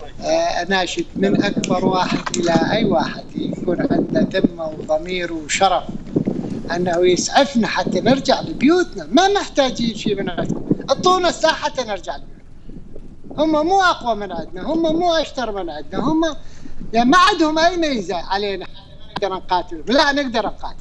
اناشد من اكبر واحد الى اي واحد يكون عنده ذمه وضمير وشرف انه يسعفنا حتى نرجع لبيوتنا، ما محتاجين شيء من عندنا، اعطونا الساحه حتى نرجع لبيوتنا. هم مو اقوى من عندنا، هم مو اشطر من عندنا، هم يعني ما عندهم اي ميزه علينا نقدر نقاتل. لا نقدر نقاتل،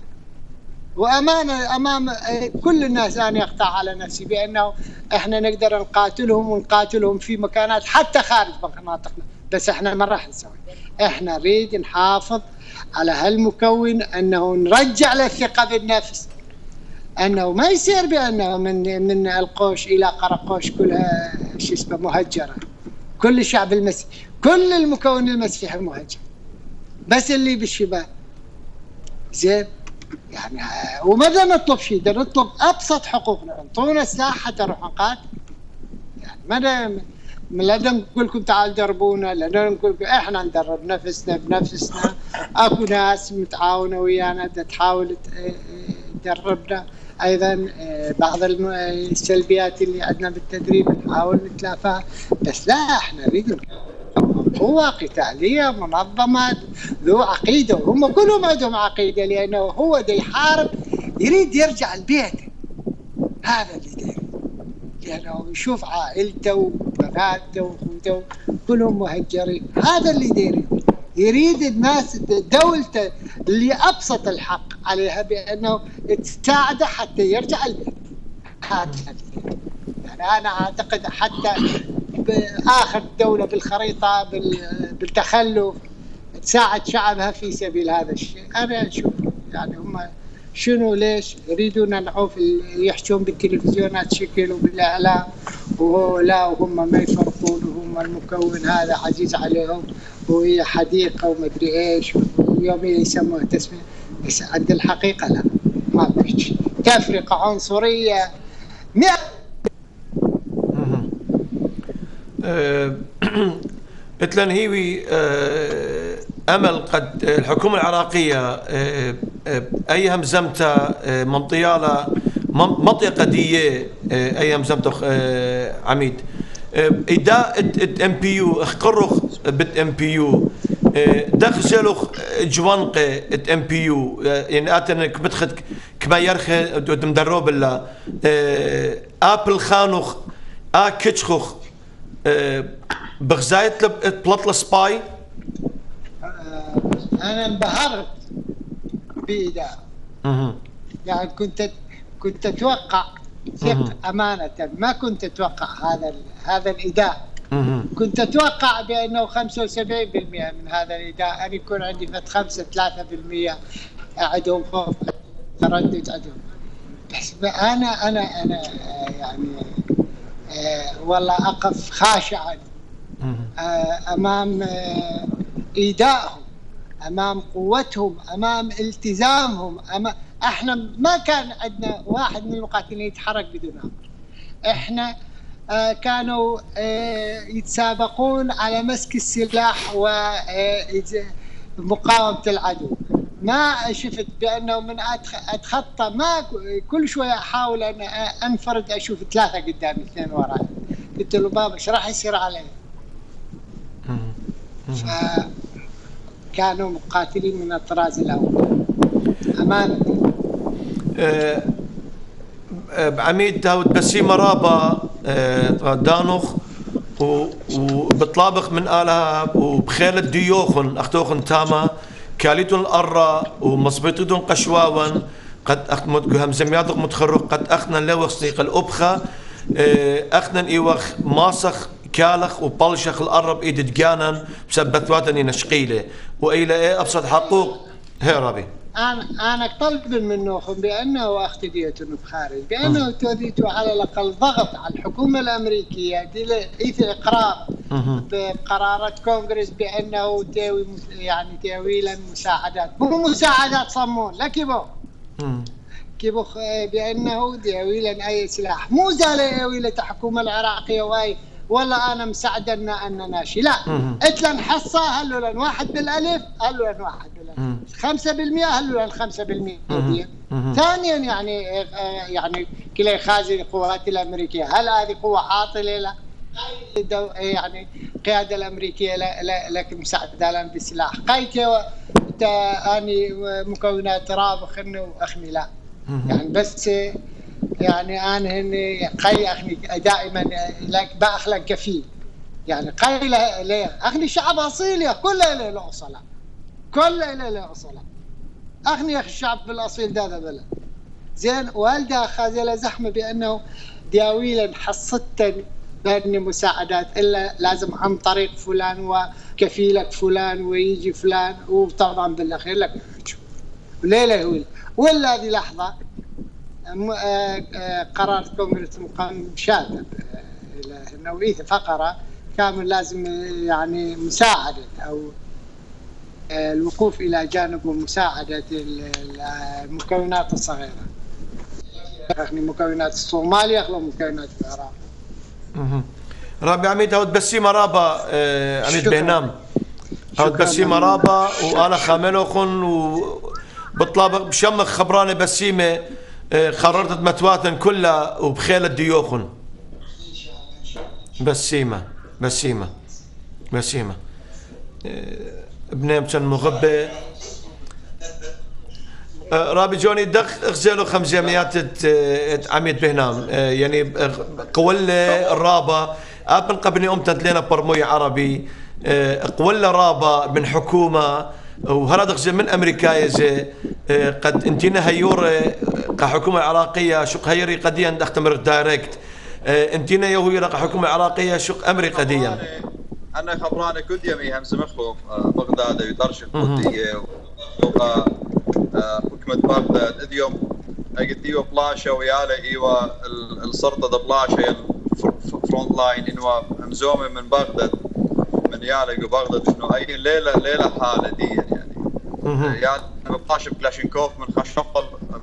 وامانه امام كل الناس انا اقطع على نفسي بانه احنا نقدر نقاتلهم في مكانات حتى خارج مناطقنا، بس احنا ما راح نسوي. احنا نريد نحافظ على هالمكون، انه نرجع له الثقه بالنفس، انه ما يصير بانه من القوش الى قرقوش كلها شو اسمه مهجره، كل الشعب المسيحي كل المكون المسيحي مهجر، بس اللي بالشباب زين. يعني وماذا نطلب شيء؟ ده نطلب ابسط حقوقنا، انطونا الساحه حتى نروح نقاتل. يعني لا نقول لكم تعالوا دربونا، لا نقول لكم احنا ندرب نفسنا بنفسنا. اكو ناس متعاونه ويانا تحاول تدربنا ايضا. بعض السلبيات اللي عندنا بالتدريب نحاول نتلافاها، بس لا احنا نريد قوة قتالية منظمة ذو عقيدة، وهم كلهم عندهم عقيدة، لأنه هو دا يحارب يريد يرجع لبيته، هذا اللي داير، لأنه يشوف عائلته وبناته وأخوته كلهم مهجرين، هذا اللي داير. يريد الناس دولته اللي أبسط الحق عليها بأنه تساعده حتى يرجع لبيته، هذا اللي يعني أنا أعتقد حتى آخر دولة بالخريطة بالتخلف تساعد شعبها في سبيل هذا الشيء. أنا أشوف يعني هم شنو ليش يريدون نعوف يحجون بالتلفزيونات شكل وبالإعلام ولا وهم ما يفرقون، وهم المكون هذا عزيز عليهم، وهي حديقة ومدري إيش، ويوميا يسموها تسمية. بس عند الحقيقة لا، ما فيش تفرقة عنصرية 100. مثلا هيوي امل قد الحكومه العراقيه ايام زمتها منطياله منطقه ديه ايام زمتها عميد اداء ام بي يو اخقرخ بت ام بي يو دخلوا جوانقه ام بي يو يعني اتنك بدخت كما يرخي مدرب بالله ابل خانوخ كتشخوخ بغزايت بلطل سباي. انا انبهرت بإداء، يعني كنت اتوقع ثق امانه، ما كنت اتوقع هذا الاداء. كنت اتوقع بانه 75% من هذا الاداء ان يكون عندي فت 3% عندهم خوف تردد عندهم. بس انا يعني والله اقف خاشعا امام ايدائهم، امام قوتهم، امام التزامهم. احنا ما كان عندنا واحد من المقاتلين يتحرك بدون امر. احنا كانوا يتسابقون على مسك السلاح ومقاومة العدو. ما شفت بانه من اتخطى، ما كل شويه احاول ان انفرد اشوف 3 قدامي 2 وراي. قلت له بابا ايش راح يصير علي؟ فكانوا مقاتلين من الطراز الاول امانه. عميد داود بسيمة رابا دانوخ وبطلابخ من آلها وبخيل الديوخن أختوخن تاما كاليتون الأرى ومصبيطيتون قشواون قد أخت همزمياتك متخرق قد أخنا لوخ صديق الأبخة أخنا إيوخ ماسخ كالخ وبلشخ الأرب إيد جانن بسبثواتني نشقيله وإلى إيه أبسط حقوق هي رابي. أنا طلب منهم بأنه أختديته بخارج، بأنه توديته على الأقل ضغط على الحكومة الأمريكية في إقرار بقرارات كونغرس بأنه تاويلا مساعدات، مو مساعدات صمون، لا كيبو بأنه تاويلا أي سلاح، مو زالة الحكومة العراقية واي والله أنا مساعدنا أن ناشي، لا إتلا نحصى هلو لن 1 بالألف هلو لن 1 بالألف 5% هلو لن 5%. ثانيا يعني كلا خازن القوات الأمريكية، هل هذه قوة عاطلة؟ لا، يعني القيادة الأمريكية لك مساعدة لنا بالسلاح قايتة أني مكونات رابخ وأخني لا، يعني بس يعني أنا هني قاي أخني دائما لك بأخلق كفيل، يعني قاي ليه أخني شعب أصيل كل له أصلا، كل له أصلا أخني يا أخي الشعب بالأصيل ده بلا زين. والده خازله زحمة بأنه داويلا حصتن بأني مساعدات إلا لازم عن طريق فلان وكفيلك فلان ويجي فلان، وطبعا بالأخير لك وليلة هو ولا هذه لحظة قرار كونغرس مقام شاذ نوعية فقرة كامل لازم يعني مساعدة أو الوقوف إلى جانب ومساعدة المكونات الصغيرة، يعني مكونات الصومالية أو مكونات العراق. رابي عميد هود بسيمة رابا عميد بهنام هود بسيمة رابا وأنا خاملوخن وبطلب بشمخ خبراني بسيمة قررت متواتن كلها وبخيل الديوخن بسيمة بنامشن مغبة رابي جوني دخ اغزلوا 500 عميد بهنام يعني قول الرابة ابن قبني امتنت لنا برموي عربي قول رابة من حكومة وهذا غزل من امريكا يزي قد انتنا هيور كحكومة عراقية شق هيري قديا اختمر دايركت انتنا يهوي لك حكومة عراقية شق امريكا قديا انا خبرانه كل يومي همز مخوف بغداد ويطرش القديه حكمة بغداد اليوم قلت ايوه بلاشة وياله ايوه السرطة بلاشة فرونت لاين انه همزومه من بغداد من يالق بغداد انه اي ليله حاله دي يعني يعني ما بطاش بكلاشينكوف من خشقل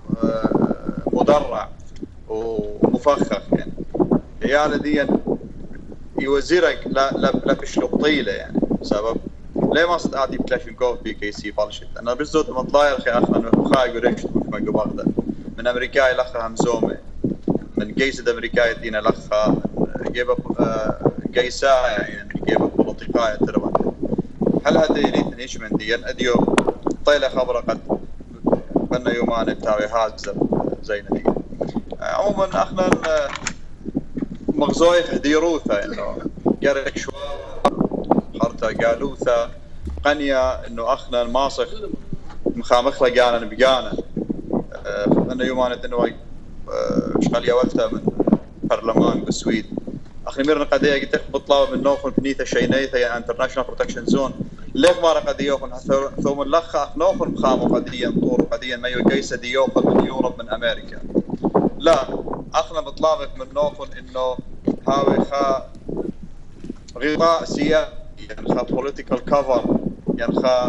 مدرع ومفخخ يعني عياله دي يوزرك لا بشلق طيله يعني سبب ليه ما صدق اعطي كلاشينكوف بي كي سي بلشت انا بالزود مطلاير خي اخنا خاي قريش ما بغداد من امريكاي لخها همزومه من قيسد امريكاي تينا لخها جيبه قيساء يعني جيبه بوليتيقاية ترى هل هذا يريد ايش من ديان اديو طيله خبره قد بنا يومان بتاوي هازم زين دي عموما احنا مغزوي في ديروثا انه قرك شو خرطه قالوثا قنيه انه اخنا الماسخ مخامخ لقانا بقانا بنا يومان انه شغال يوثا من برلمان بالسويد اخي ميرنا قضيه قلت لك بطلع من نوخن بنيته شينيته يعني انترناشونال بروتكشن زون ليك مره قضيه يوخن ثم اللخ نوخن بخامه قضيه طور قضيه ما يقيس دي يوخن من يوروب من امريكا لا اخنا بطلابك من نوخن انه هاوي خا غطاء سياسي يعني خا بوليتيكال كفر يعني خا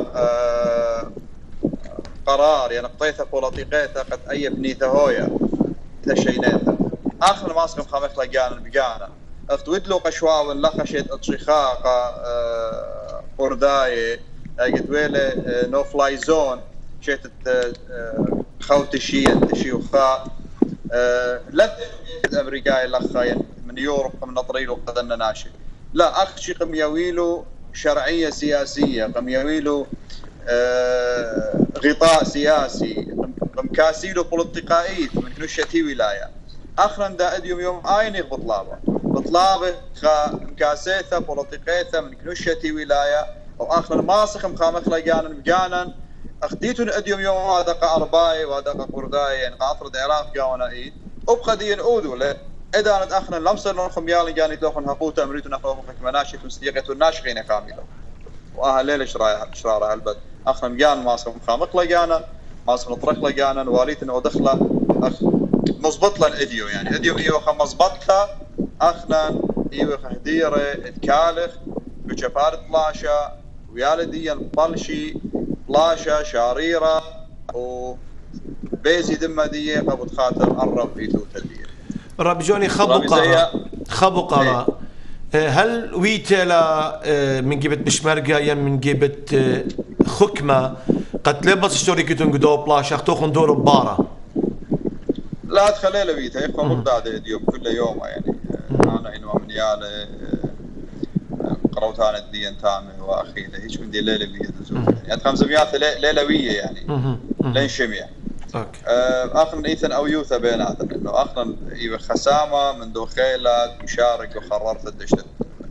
قرار يعني قطيته بوليتيقيته قد اي بنيته هويا اذا شينيته اخنا ماسك مخامخ لقانا بقانا افتويت له قشواو لخشت اطشيخاقه قرداي قلت ويله نو فلاي زون شيت خوتشي وخا لا امريكاي لخاين من يوروب من طريق قدنا ناشي لا اخ شي قم يويلو شرعيه سياسيه قم يويلو غطاء سياسي قم كاسيلو بوليتيقائيه من كنشتي ولايه اخرا دا اديوم يوم اين بطلابه مكاسيثه بوليتيقيثه من كنشتي ولايه واخرا ماسخ مخامخ لقانا بقانا اخديتون اديوم يوم هذا ارباي وهذا قرداي يعني قاطر العراق قاونا ايد وبقدين اودو له اذا انا اخنا لمصر نخم يالي قاني لوخن هقوت امريتو نخلوهم مناشط ومستيقظ الناشقين كامله واهل ليل شراره البد اخنا مقان ماسخ مخامخ لقانا ماسخ نطرق لقانا واليتنا ودخله مزبط لنا اديو يعني اديو ايوه مزبطها اخنا ايوه هديره اتكالخ بجبار طلاشة ويالدي البلشي طلاشة شاريرة وبيزي دمة دي قبض خاطر قرب في توتا دي رب جوني خبو قرا هل ويتلا من جبت بشمرقة ين من جبت خكمة قد لبس اشتوري كتون قدو بلاشة اختوخن دور ببارة لا تخلي له ويتا يبقى مقداد اديو كل يوم يعني انا انو من ياله قروتان الدين تامه واخيله هيك من دي ليله بيد يعني 500 ليلويه يعني لين شميه اوكي اخر ايثن او يوثا بيناتنا انه اخر ايوه خسامه من دخيلات مشارك وخررت الدشت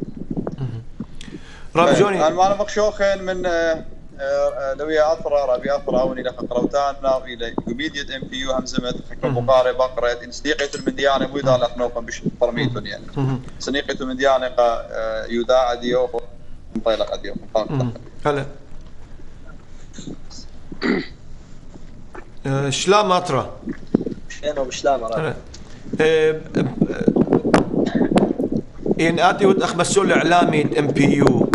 رب جوني انا مقشوخين من لوي اطرا ربي اطرا وني لك قروتان الى كوميديا ام بي يو همزمت حكم بقاري بقرات ان صديقه المديانه مو ذا لك نوقم بش فرميتون يعني صديقه المديانه يداع ديو طيلق ديو هلا شلام اطرا شنو بشلام راه ان اتي ود اخ مسؤول اعلامي ام بي يو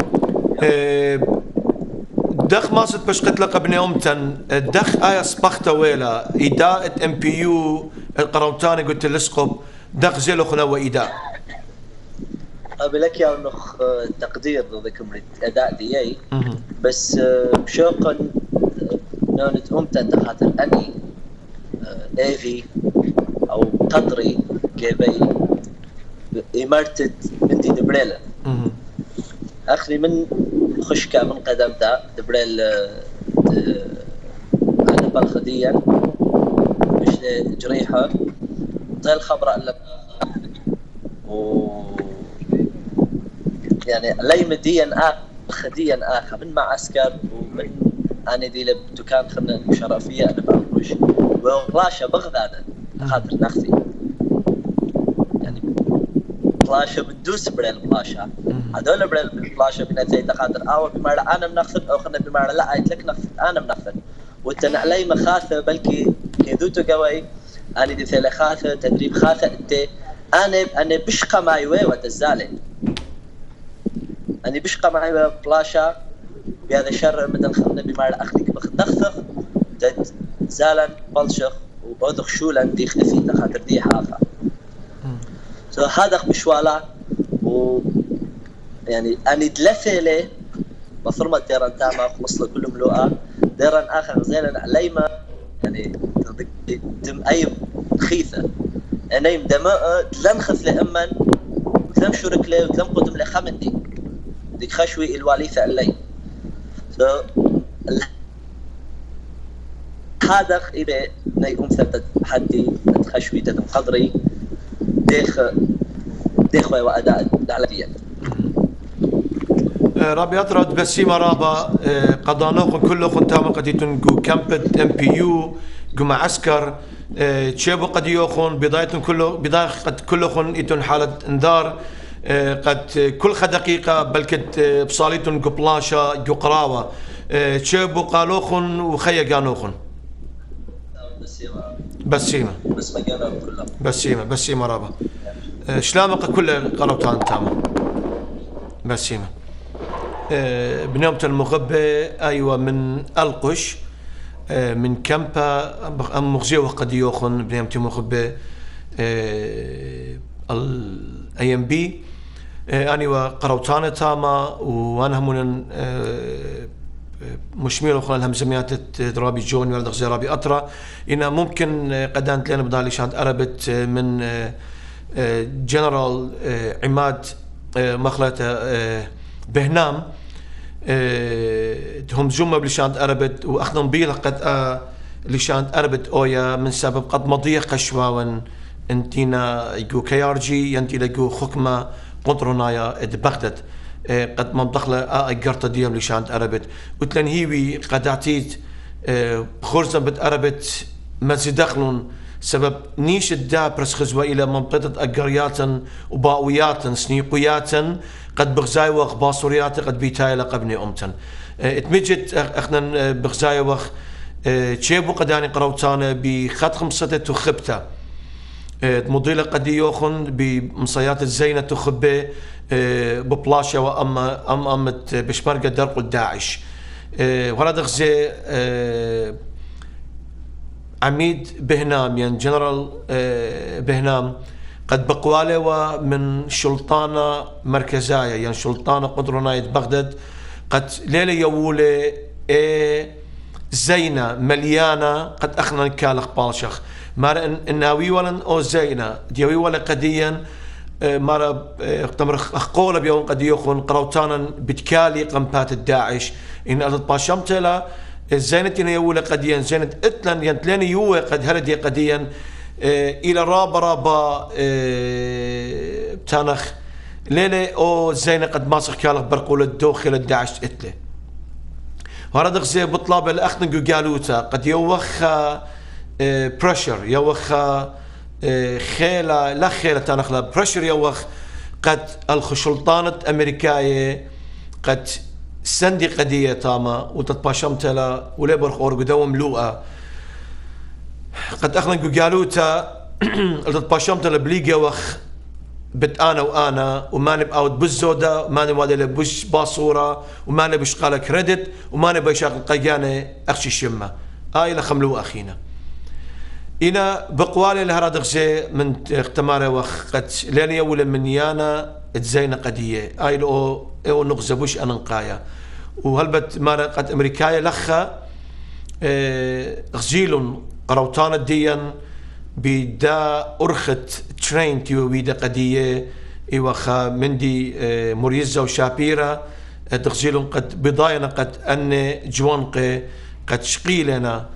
دخ ماست باش قلت لك ابن امتن دخ ايا صبخته ويلا اداء ام بي يو القروتاني قلت تلسقوب دخ زيلو خنا واداء قبلك يا نخ تقدير ذكم اداء ديي بس بشوق نونت امتن دخاتر اني ايفي او قدري كيبي امرتد من دي دبريلا اخري من خشكه من قدمتا دبريل انا بالخديا مش جريحه طيل الخبره الا و يعني لي مديا خديا اخر من معسكر ومن انا دي لدكان خلنا شرفيه انا بخش وغلاشة بغداد خاطر نختي يعني بلاشة بندوس بريل بلاشة هذول بريل بلاشة بنتي خاطر او بمعنى انا منخذ او خلنا بمعنى لا قلت لك نخذ انا منخذ وانت علي مخاثه بلكي كيدوتو قوي انا دي ثلاثه خاثه تدريب خاثه انت أنا بشقى معي وتزالي أنا بشقى معي بلاشا بهذا الشر مدن خلنا بمار أخليك بخدخخ دد زالن بلشخ وبودخ شولا ديخ أفيد خاطر دي حافة هذا بشوالا و يعني أنا دلفي لي مفرمة ديران تاما خلصنا كل ملوءة ديران آخر زيلا عليما يعني دم أي خيثة أنا دماء دلم خف لأمن دلم شرك لي ودلم قدم لخمن ديك خشوي الواليثة اللي هذا إذا نيقوم ثبت حدي خشوي تدم خضري ديخ وأداء دعلبيا رابي أطرد بسيمة رابا قضانوخن كلوخن تاما قديتون جو كامبت NPU جو معسكر تشيبو قد يوخن بداية قد كلوخن إتون حالة انذار قد كل دقيقة بلكت بصاليتون جو بلاشا جو قراوة تشيبو قالوخن وخيا قانوخن بسيمة رابا شلامق كل قروتان تاما بسيمة بنومة المغبة أيوة من القش من كامبا أم مغزيوة قد يوخن بنومة المغبة ANB أيوة قروتان تاما وأنا همون مشميل وخلال همزميات درابي جون ولا دغزي رابي أطرا إن ممكن قدانت لنا بدالي شاد أربت من جنرال عماد مخلطة بهنام هم جمع بلشان أربت وأخذن بيلا قد لشان أربت أويا من سبب قد مضيق شواون انتينا يجو كيارجي ينتي لجو حكمة قنطرنايا بغداد قد ممدخلة قرطة ديام لشان أربت وتلن هيوي قد اعتيد بخرزن بت أربت مزيدخلون سبب نيش الدابرس خزوة إلى منطقة أقريات وباويات سنيقيات قد بغزاي وخ باصوريات قد بيتاي لقبني أمتن اتمجد أخنا بغزاي وخ تشيبو قداني قروتانا بخط 5 تخبته مضيلة قد يوخن بمصيات الزينة تخبه ببلاشة وأمت بشمرقة درق الداعش ورد غزي عميد بهنام يعني جنرال بهنام قد بقواله ومن شلطانة مركزية يعني شلطانة قدرناية بغداد قد ليلة يولي زينة مليانة قد أخنا نكالخ بالشخ مارا الناوي ولن أو زينة ديوي ولا قديا مارا تمر أخقول بيوم قد يخون قروتانا بتكالي قنبات الداعش إن أرض باشمتلا زينة يولا قديا زينة إتلن ينتلين يوه قد هردي قديا إلى رابا تانخ ليلة أو زينة قد ماسخ كالخ برقول الدوخل الداعش إتله وهذا غزي بطلاب الأخن قالوتا قد يوخ بريشر يوخ خيلة لا خيلة تانخلا بريشر يوخ قد الخشلطانة أمريكاية قد سندي قضية تاما وتتباشمتلا وليبرخ أورقدو ملوءة قد أخنا قالوتا تتباشمتلا بليقة وخ بت أنا وأنا وما نبقى أود بالزودة وما نبقى لبش باصورة وما نبش قال كريدت وما نبقى شاغل قيانة أخشي الشمة هاي لخملو أخينا إنا بقوالي لهراد غزي من اختمارة وقد لاني أولا من يانا تزينا قدية هاي لو نغزبوش أننقايا وهلبت مانا قد أمريكايا لخا غزيل قروتان الديان بدا أرخت ترين تيو بيدا قدية إيوخا مندي مريزة وشابيرة تغزيلون قد بضاينا قد أن جوانقي قد شقيلنا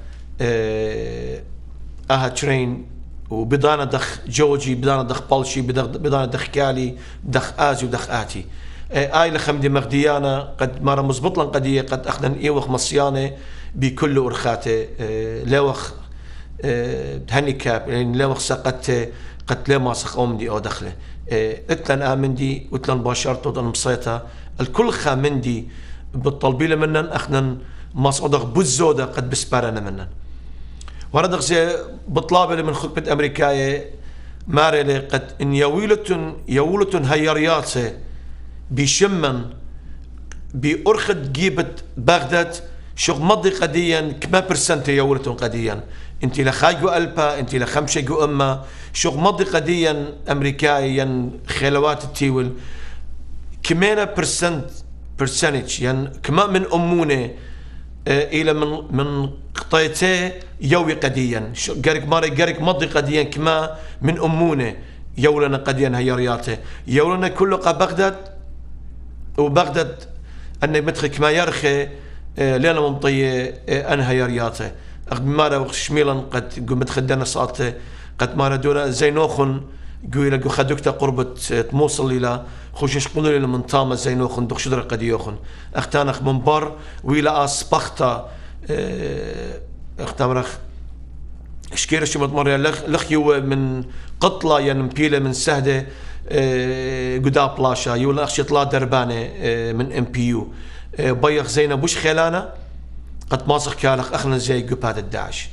ترين وبضانا دخ جوجي بضانا دخ بالشي بضانا دخ كالي دخ آزي ودخ آتي آي لخمدي مغديانا قد مارا مزبط لن قدية قد أخذن إيوخ مصيانة بكل أرخاته لوخ هانيكاب يعني لوخ سقط قد لا ما سق أمدي أو دخله اتلن آمندي واتلن باشرته ودن مصيتا الكل خامندي بالطلبيلة منن أخذن مصعدغ بوزودة قد بسبارنا منن وردغ زي بطلابة من خطبة أمريكاية ماري قد إن يولتن هيرياتي بشمن بأرخد جيبة بغداد شغ مضي قديا كما برسنت يولتن قديا انت لخايقو ألبا انت لخمشيقو أما شغ مضي قديا أمريكايا خلوات التيول كمينا برسنتج يعني كما من أمونه إلى من قطيتي يوي قديا قارك ماري قارك مضي قديا كما من أمونه يولنا قديا هيرياته يولنا كله بغداد وبغداد أن مدخك ما يرخي لنا منطية أنها يرياته مارا شميلا قد قو مدخدنا صاته قد مارا دولا زينوخن قو إلى قو خدوكتا قربة موصل إلى خوشش قولوا إلى منطامة زينوخن دوخ شدر قد يوخن اختانخ منبر وإلى أسبختا اختامرخ اشكير شو متمر لخيو من قطلة يعني مبيلة من سهدة قدا بلاشا يولا اخشي طلا دربانة من NPU بيخ زينا بوش خيلانا قد ماسخ كالخ اخنا زي قبات الداعش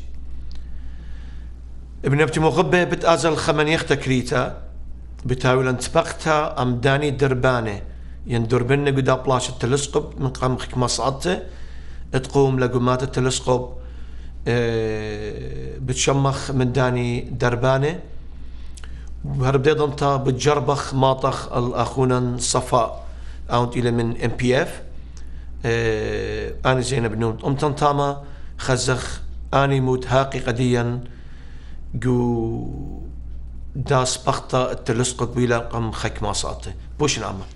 ابن ابتي مغبة بتازل خمانيخ تكريتا بتاولا انتبقتا امداني دربانة يندر بنا قدا بلاشا التلسقوب من قمخك مصعدته تقوم لقمات التلسقوب بتشمخ من داني دربانه وهربديض انت بتجربخ ماطخ الاخونا صفاء اونت الى من NPF اني زينب نوت تاما خزخ اني موت هاقي قديا جو داس بخطة التلسقط ويلا قم خك ماصاته بوش نعمه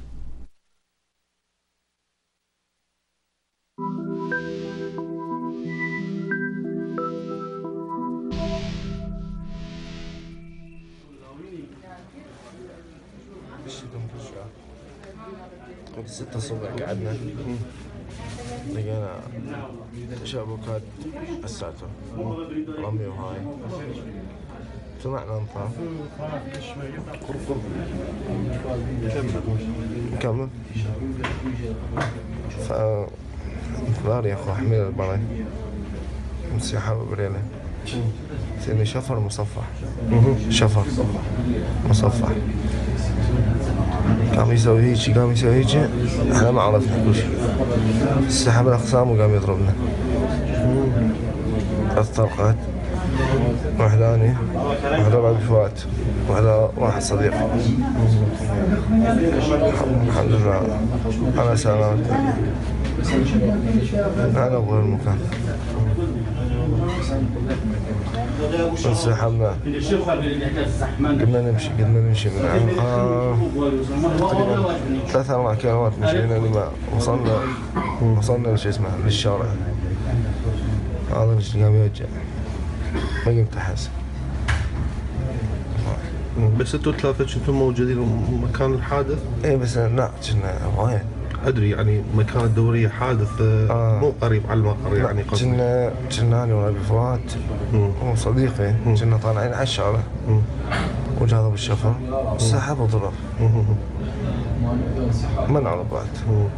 قبل 6 الصبح قعدنا لقينا تشابكات الساتر رمي وهاي سمعنا انطاف كمل فانتظار يا اخو حميل البري مسيحة بريلة سيني شفر مصفح شفر مصفح قام يسوي هيجي قام يسوي هيجي احنا ما عرفنا كل شيء سحب الاقسام وقام يضربنا 3 طلقات واحدة أني واحدة بعد فؤاد واحد صديق الحمد لله أنا سلامت أنا أبغى المكان انسحبنا قلنا نمشي من عنقها تقريبا 3-4 كيلومتر مشينا لما وصلنا لشي اسمه للشارع هذا اللي قام يوجع ما قمت أحس بس انتوا 3 كنتم موجودين مكان الحادث؟ ايه بس لا كنا وايد ادري يعني مكان الدورية حادث مو قريب على المقر يعني قصدي كنا انا وابي فؤاد وصديقي كنا طالعين على الشارع وجاء بالشفر سحب وضرب ما نعرف بعد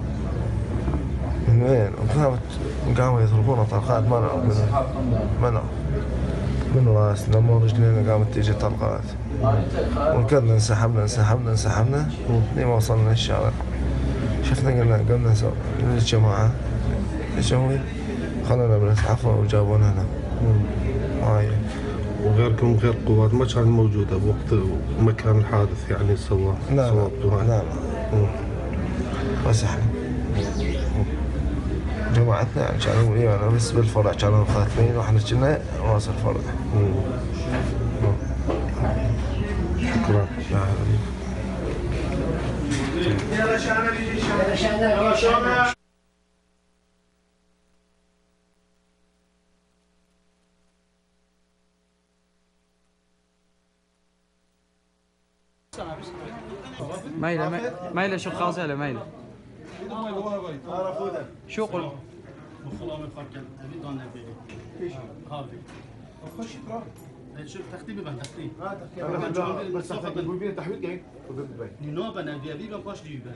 من وين قاموا يضربونا طلقات ما نعرف من راسنا من رجلينا قامت تيجي طلقات وركضنا انسحبنا لما وصلنا الشارع شفنا قلنا للجماعة ايش نسوي؟ خلنا بنتعفى وجابونا هنا هاي وغيركم غير قوات ما كانت موجودة بوقت مكان الحادث يعني صوابتوا لا بس احنا جماعتنا يعني كانوا انا بس بالفرع كانوا خاطفين واحنا كنا راس الفرع شكرا مايله شو خازله مايله شو قل شوف تختيبي بان تختيب بس تقول بين تحويل جاي نو بنا بيبي بان باش ديبا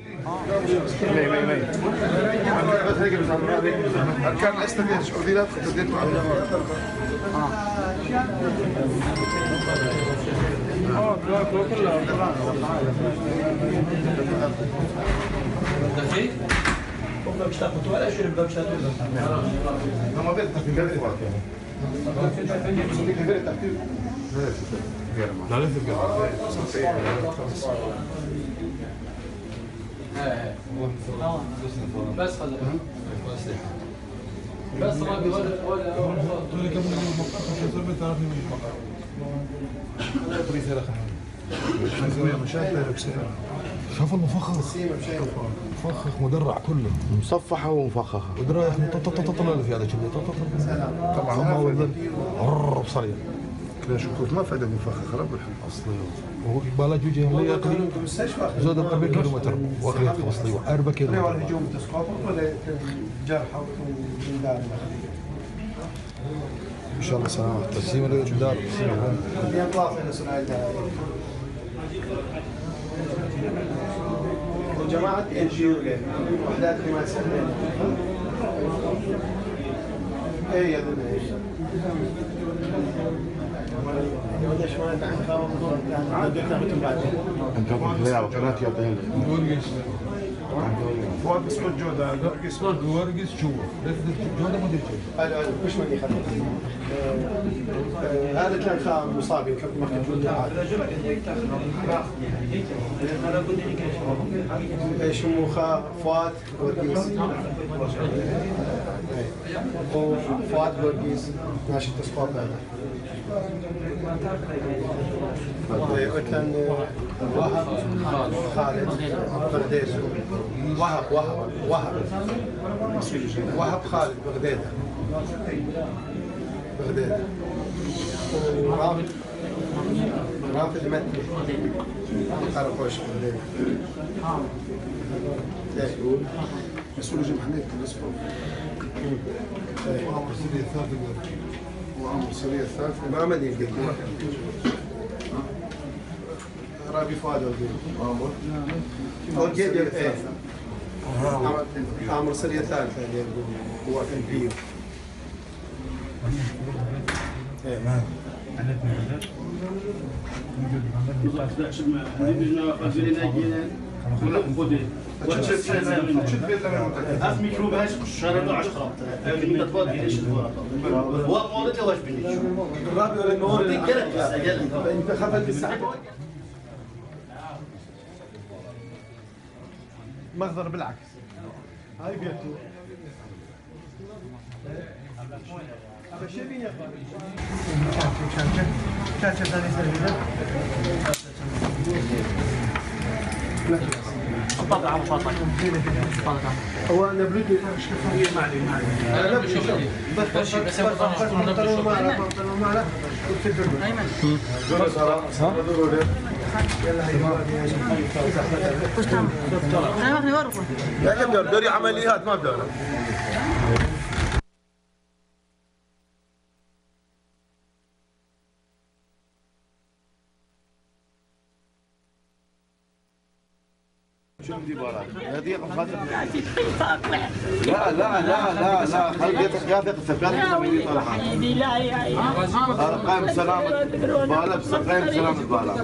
بس هيك بس كان استني شعوريات خدت دقيق باش تاخذ ولا شو باش تاخذ ما بين تحت لا لا تبقى بس خلاص بس راقي ولا شوف المفخخ مفخخ مدرع كله مصفحه ومفخخه ودرايح طلع في هذا كله طبعا ما هو بصريح ليش كنت ما فاد المفخخ رب الحين اصلي وهو بالك يجي اللي ياكل زود 40 كيلومتر واكل 4 كيلو هجوم تسقط ولا جرحى وجندان ان شاء الله سلامة تسليم الدار جماعة NPU وحدات حماية سهلين ايه يا ذنبي انت لا وقنات يا طهيل فؤاد بس خد جودة ورقص شو جودة ما تجي هذا مش مني خليك هذا كان خام مصابين كم ما كنت ايش مو خا فؤاد ورقيس فؤاد ورقيس ماشي تسقط هذا كان وهب خالد بغديد وهب خالد بغديد رافد متي خرقوش بغديد مسؤول جمهورية تلسقوب وامر سرية الثالث وامر سرية الثالث ما مدينة رابي فؤاد وجيد عمر سرية ثالثة اللي هو NPU مخضر بالعكس هاي بيته طلع على فاطمه هو انا بلوتو ما علي انا بس يلا دوري عمليات ما بدنا شو بدي بالك؟ هذه لا لا لا لا لا خليتك يا ثقة سكان من طلعها. لا يا قايم سلامة بالك قايم سلامة بالك.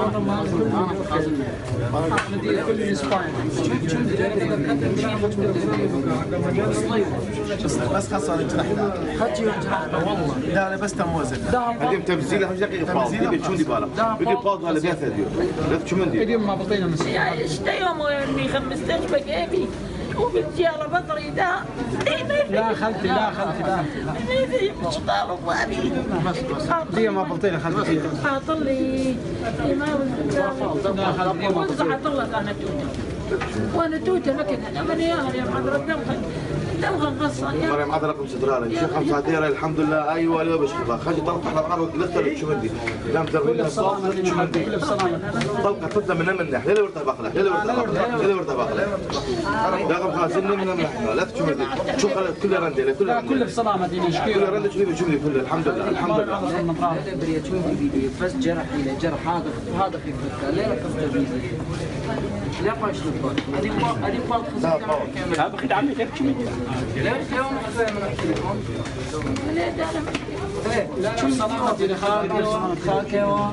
بس خاصة الجناح والله لا بس تموزن هذه تمثيل هم دقيقة فاضي بدي شو بدي بالك بدي فاضي ولا بيت هذه شو من دي اليوم ما بطينا من اشتا يوم اني خمستش بقيبي وبالجيارة بطري ده لا خالتي لا خالتي لا مش طالب وابي دي ما بطينا خالتي حاط لي امام وزعت الله انا توته وانا توته لكن انا من يا حضرة دمغ قصة يا مريم هذا رقم سدرالة شيخ 5 ديرة الحمد لله ايوه اليوم بشوفها خلي طلقة على العرض لفتر شو بدي دام ترغينا الصوت شو بدي طلقة تبدا من منح ليه ورثة باقلة ليه ورثة باقلة رقم 5 من منح لا شو بدي شو خلت كل رندة كل بسلامة ديني كل رندة شو بدي كله الحمد لله الحمد لله بس جرح هذا في فكة ليه ركبت لا باش نقول هذه بالك لا بخيت عمي تبكي لا اليوم من التليفون لا شو صلاحتي خاكه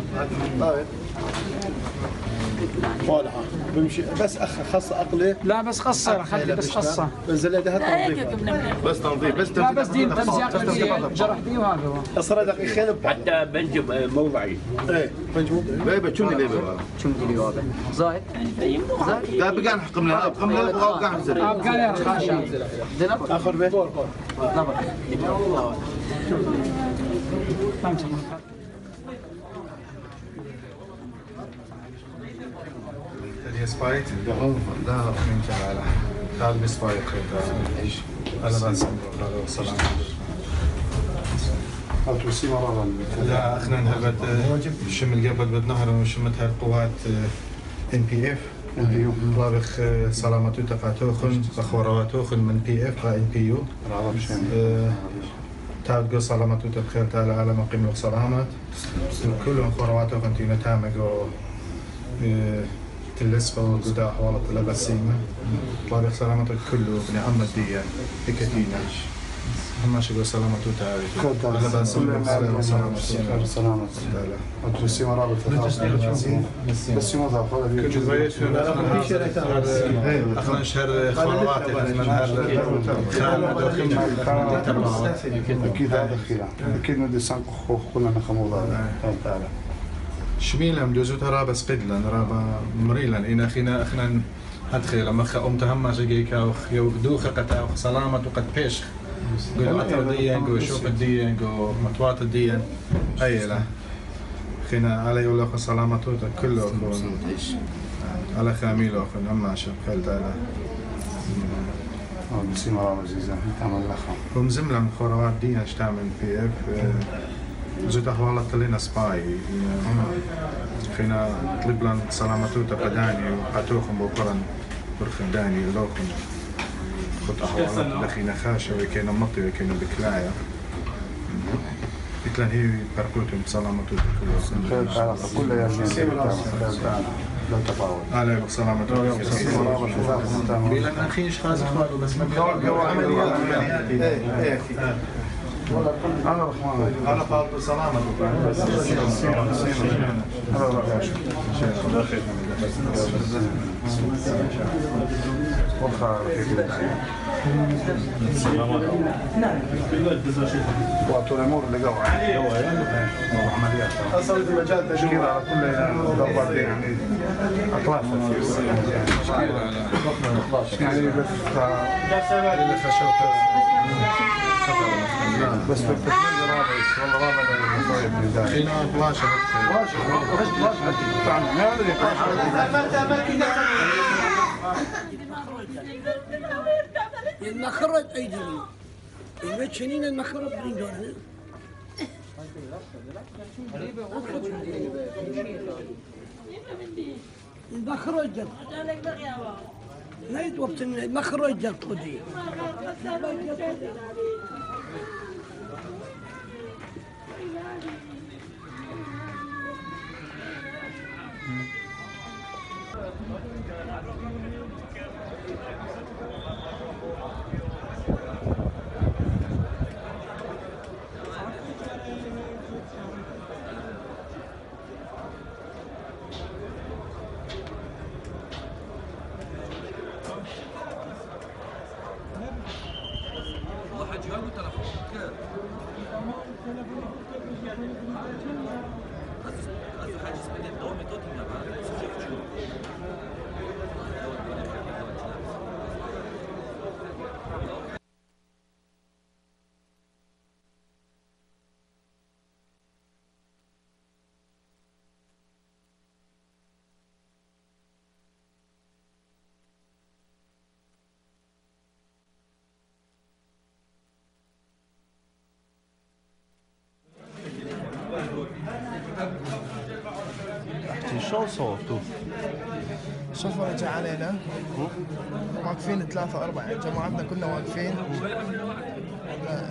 واضحة بمشي بس خاصة أقلي لا بس خاصة خلي بس خاصة بس لديها تنظيف بس تنظيف بس لا بس دين تمزيق جرح دي وهذا هو أصلا دقيقة حتى بنجم موضعي إيه بنجم بيبة شو اللي بيبة شو اللي هو زايد قال بقى نحكم لها قمنا وقع نزل قال يا خاشة آخر بيت نبر سبايت لا من جماله هذا بسبايت هذا بس هذا والسلام لا احنا نهبت شمل قبل بالنهر وشمتها القوات NPF رابخ سلامتو تقاتوخن بخوراتوخن من PF را NPU تعود قو سلامتو تبخير تعالى على مقيم وسلامات كلهم خورواتوخن تينا تامقو تلسقو قدا حوالة لبسيمة طلع سلامتك كله بني عمد دي إكتينا هم شكو سلامتو تعالي لبسيمة سلامة أدرسي مرابط بس ما ضاف هذا كل جزئية أخنا شهر خلوات من أكيد هذا خير أكيد ندي سانكو كلنا نخموض تعالى شميلا مدوزو ترى بس قدلا رابا مريلا إن أخنا هدخل لما أمت هم شقيكا دوخ قتا سلامة وقد بيش قول أطر ديا قول شوف الديا قول مطوات الديا أي لا خنا على يقول لك سلامة كله على خاميلو أخن هم شاف خلت على بس ما راه عزيزة تعمل لخا هم زملا خوروات ديا اشتعمل PF زود أحوالات لنا سباي خنا طلب لنا سلامتو تقداني وحاتوخم بوقرن برخن داني ولوخم خط أحوالات لخينا خاشة وكينا مطي وكينا بكلاية إتلان هي بركوتهم سلامتو كلهم خير تعالى كل يوم لا تفاوض عليك سلامتو بيلان أخيش خازي خالو بس أنا رحمن أنا فاضل سلامة وقت الأمور اللي قوى عمليات أصل في مجال تشكيل على كل ضربات يعني أطراف يعني بس في التكميل رابط والله رابط المصايب من ذلك هنا بلاشة بلاشة فعلا ما أدري المخرج أيضا المتشنين المخرج بينهم المخرج لا يتوقف المخرج جلطودي شو صوته؟ شوف رجع علينا واقفين 3 4 جماعتنا كنا واقفين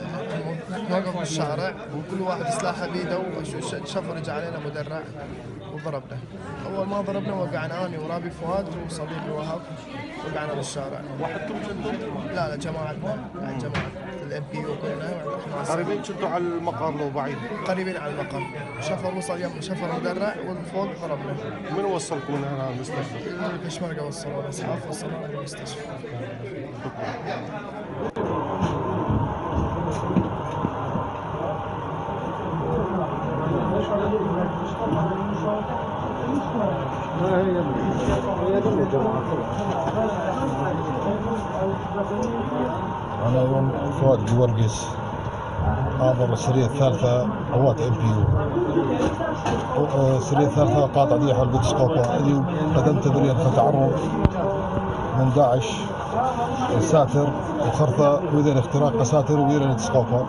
نوقف بالشارع وكل واحد سلاحه بيده وشوف رجع علينا مدرع وضربنا. اول ما ضربنا وقعنا انا ورابي فؤاد وصديقي وهاب، وقعنا بالشارع. وحدكم كنتم؟ لا جماعتنا، يعني جماعه NPU كلنا. قريبين كنتوا على المقر لو بعيد؟ قريبين على المقر. شفر وصل يم شفر مدرع وفوق ضربنا. من وصلكم من هنا المستشفى؟ البشمركه وصلونا، اسعاف وصلونا للمستشفى. أنا يوم فؤاد قورقس حاضر السرية الثالثة قوات NPU. السرية الثالثة قاطع دي حول تلسقوبا اللي قدمت بريد تعرض من داعش الساتر وخرطة وذيل اختراق ساتر وذيل تلسقوبا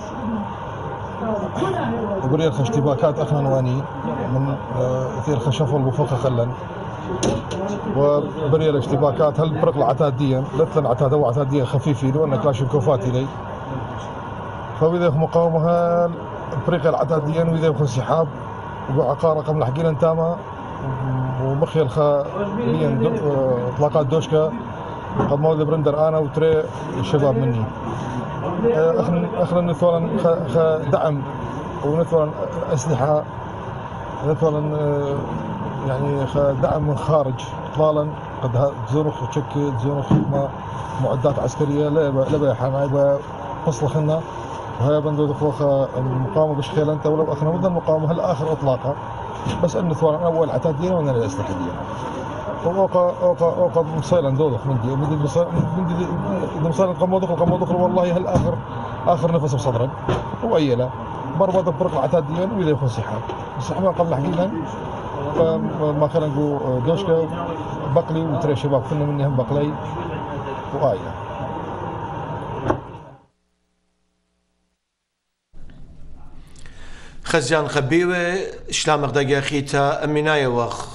وبريد اشتباكات أخنا نواني من ثير خشفل وفوق خلن وبريا الاشتباكات هل برق العتاديا لثلا عتاد او عتاديا خفيفه لان كلاشنكوفات الي فاذا مقاومه بريق العتاديا واذا انسحاب وعقار رقم الحقين انتاما ومخيل خاليا اطلاقات دوشكا قد مولد برندر انا وتري الشباب مني اخنا نثولا دعم ونثولا اسلحه نثولا يعني دعم من خارج اطلالا قد زرخ وشكل زرخ معدات عسكريه لا حمايه فصل خلنا وهي بندو دخوخ المقاومه بشخيل انت ولو اخنا مدن المقاومه هل اخر اطلاقها بس انه ثوان اول عتادين وانا الاسلحه دي اوقا مصيلا دوخ من مصيلا قمودخ والله هل اخر نفس بصدرك وايله بربط برق العتادين واذا يكون انسحاب انسحاب قبل حقيقه ما كان نقول دوشكا بقلي وترى شباب كنا مني هم بقلي وآية. خزيان خبيوة شلام غدا خيتا أمينايا وخ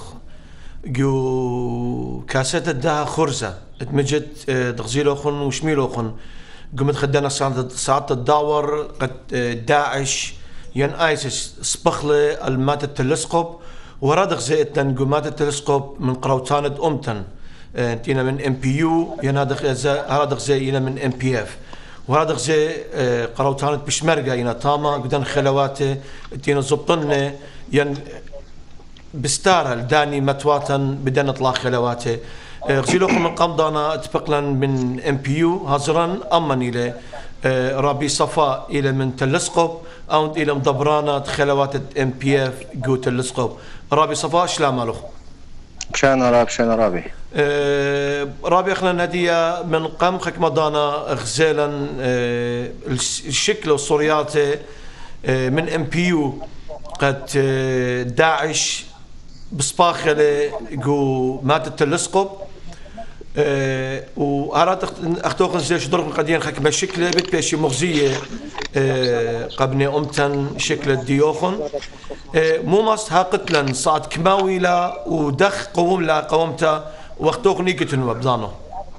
جو كاسات الدها خرزة اتمجد دغزيلوخن وشميلوخن قمت خدنا ساعات الداور قد داعش ين ايسس سبخلة المات التلسقوب ورادق زيتن قمات التلسقوب من قروتان أمتن انتينا من NPU هرادق زي إلى من NPF وهرادق زي قروتان بشمرقة إلى تاما قدن خلواته انتينا زبطن ين بستارة الداني متواتن بدن اطلاق خلواته غزيلوكم من قمضانا اتفقلا من NPU هزرا أمن إلى رابي صفاء إلى من تلسقوب أو إلى مدبرانا خلوات NPF جو تلسقوب رابي صفاء شلام له شان رابي رابي اخنا هدية من قمخك مضانا غزالا الشكل والصوريات من NPU قد داعش بصباخله جو مات التلسقوب وأراد أختوخن زي شدرق قديان خك بشكل بيت بيشي مغزية قبني أمتن شكل الديوخن مو ماست ها قتلا صعد كماوي لا ودخ قوم لا قومته واختوخن يقتن وبضانه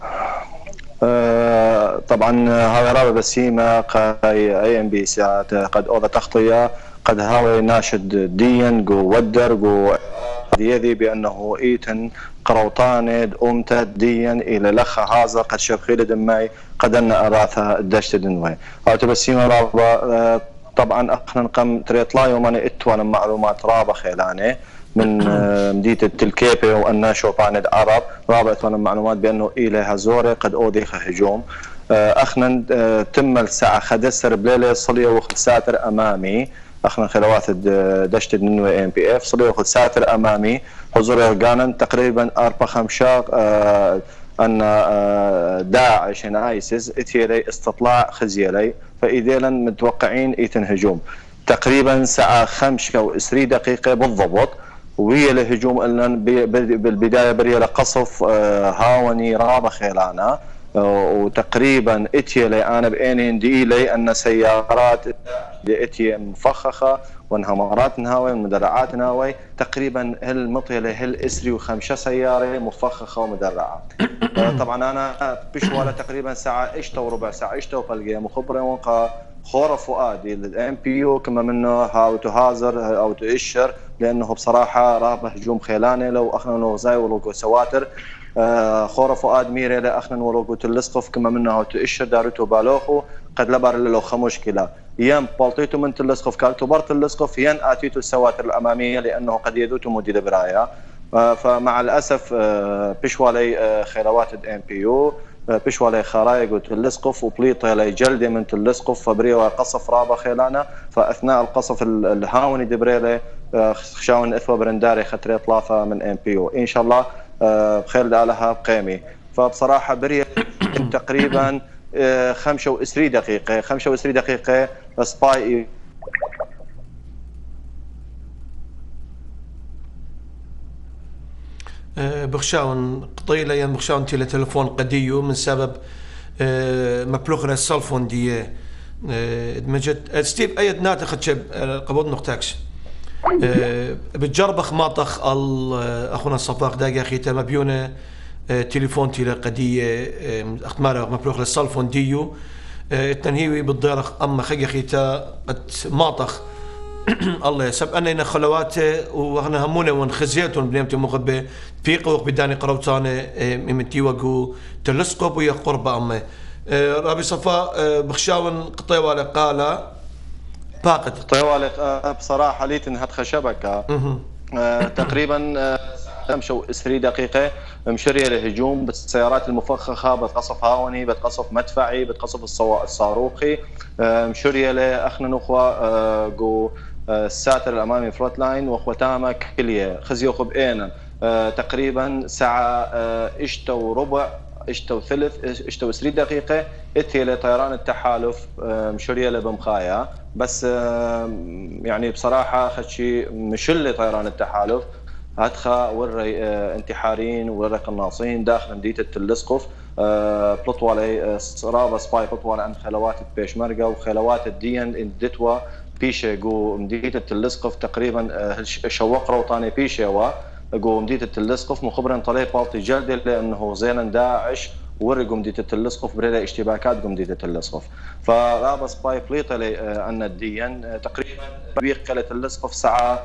طبعا هذا رابع بسيمة ANB ساعات قد أوضى تخطية قد هاوي ناشد ديا جو ودر جو ديذي بأنه إيتن قروطان أمتد ديا إلى لخ هازر قد شبخيل دماي قد أن أراثة دشت دنوي أو تبسيمة رابا طبعا أخنا نقم تريطلا يوماني إتوانا معلومات رابا خيلاني من مدينة التلكيبي وأن شوفان عرب رابا إتوانا معلومات بأنه إلى هزوري قد أوديخ هجوم أخنا تم الساعة خدسر بليلة صلية وخد ساتر أمامي أخنا خلوات دشت النوي NPF صلي وخد ساتر أمامي حضور أرجانا تقريبا 4-5 أن داعش ايسيس اتيلي استطلاع خزيلي فإذا متوقعين إيتن هجوم تقريبا ساعة 25 دقيقة بالضبط وهي الهجوم لنا بالبداية بريا لقصف هاوني رابا خيلانا وتقريبا اتيلي انا باني دي لي ان سيارات اتي مفخخه وانهمارات نهاوي ومدرعات نهاوي تقريبا هل مطيله هل اسري و5 سياره مفخخه ومدرعه طبعا انا بشواله تقريبا ساعه اشتا وربع ساعه اشتا وفلقيه مخبره ونقا خورة فؤاد الام بي يو كما منه هاو تهازر او تؤشر لانه بصراحه رابه هجوم خيلاني لو اخنا نوزاي ولوكو سواتر خورة فؤاد ميري لاخنا ولوكو تلسقف كما منه هاو تؤشر دارتو بالوخو قد لبر لو مشكله ين بلطيتو من تلسقف كالتو بر تلسقف ين اتيتو السواتر الاماميه لانه قد يدوتو مدير برايا فمع الاسف بشوالي خيروات الام بي يو بشوالي خرايق وتلسقف وبليطه لي جلدي من تلسقف فبريو قصف رابا خيلانا فاثناء القصف الهاوني دبريلي خشاون اثوى برنداري خطري طلافه من ام بي يو ان شاء الله بخير دالها بقيمي فبصراحه بريو تقريبا 25 دقيقه سباي بخشاون قطيلة ين بخشاون تيلا تلفون قديو من سبب مبلوغنا السلفون دي مجد ستيف ايد ناتخ تشب قبض نقطاكس بتجربخ ماطخ اخونا الصفاق داقي اخي مبيونه تليفون تيلا قديه اختماره مبلوغ السلفون ديو التنهيوي بالضيرخ اما خي اخيتا قد ماطخ الله يسب أنا خلواته وأنا همونه ونخزيتهم بنيمتي مغبة في قوق بداني قروتانة من تيوجو تلسقوب ويا قربة أمي رابي صفاء بخشاون قطيوالة قال باقد قطيوالة بصراحة ليتن هاد خشبك تقريبا تمشوا 3 دقيقة مشرية لهجوم بالسيارات المفخخة بتقصف هاوني بتقصف مدفعي بتقصف الصاروخي مشرية لأخنا نخوة جو الساتر الامامي فروت لاين واخوتامه كليه خزيوخ باينا تقريبا ساعه اشتا وربع اشتا وثلث اشتا و3 دقيقه اتي لطيران التحالف مشوريه لبمخايا بس يعني بصراحه خدشي مشل طيران التحالف هدخا وري انتحاريين وري قناصين داخل مدينه التلسقف بلطوالي رابا سباي بلطوالي عند خلوات البيشمرقه وخلوات الدين اندتوا بيشة جو مدينة التلسقف تقريبا شوق روطاني بيشة جو مدينة التلسقف مخبرا طلي بالتي جلدي لانه زينا داعش ورقوا مدينة التلسقف بريدا اشتباكات مدينة التلسقف فرابا سباي بليطة عنا الدين تقريبا دويق قلة التلسقف ساعة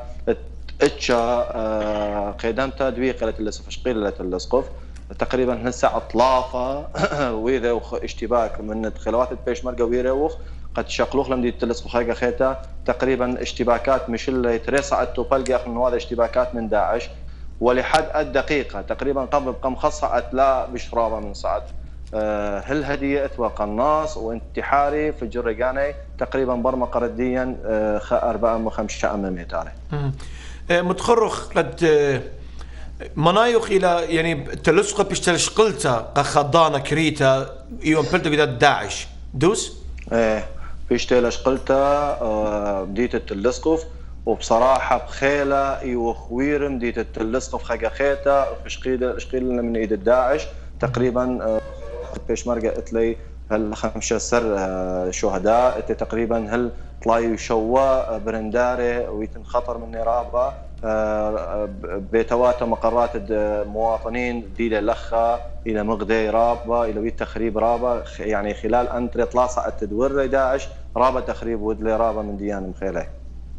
اتشا قيدمتها دويق قلة التلسقف شقيل التلسقف تقريبا هالساعة طلافة وإذا اشتباك من خلوات البيشمرقة ويروخ قد شقلوخ لمدي التلسقف خيقة خيتا تقريبا اشتباكات مش اللي تريصعت وبلقى من هذا اشتباكات من داعش ولحد الدقيقة تقريبا قبل بقم خصة لا بشرابة من صعد هل هدية اتوى قناص وانتحاري في الجرقاني تقريبا برمقة رديا 4 5 متر متخرخ قد منايخ الى يعني التلسقف بيشتلش قلتا قخضانة كريتا يوم بلتو قد داعش دوس بيشتلش قلتا بديت التلسقف وبصراحة بخيلة وخوير مديت التلسقف خاقة خيتا شقيل من ايد الداعش تقريبا بيشمرقة اتلي هل 5 شهداء تقريبا هل طلايو شوا برنداري ويتن خطر من رابا بيتوات مقرات المواطنين دي لخا الى مغدي رابا الى ويت تخريب رابا يعني خلال انتري طلاصه التدور داعش رابا تخريب ودلي رابا من ديان مخيله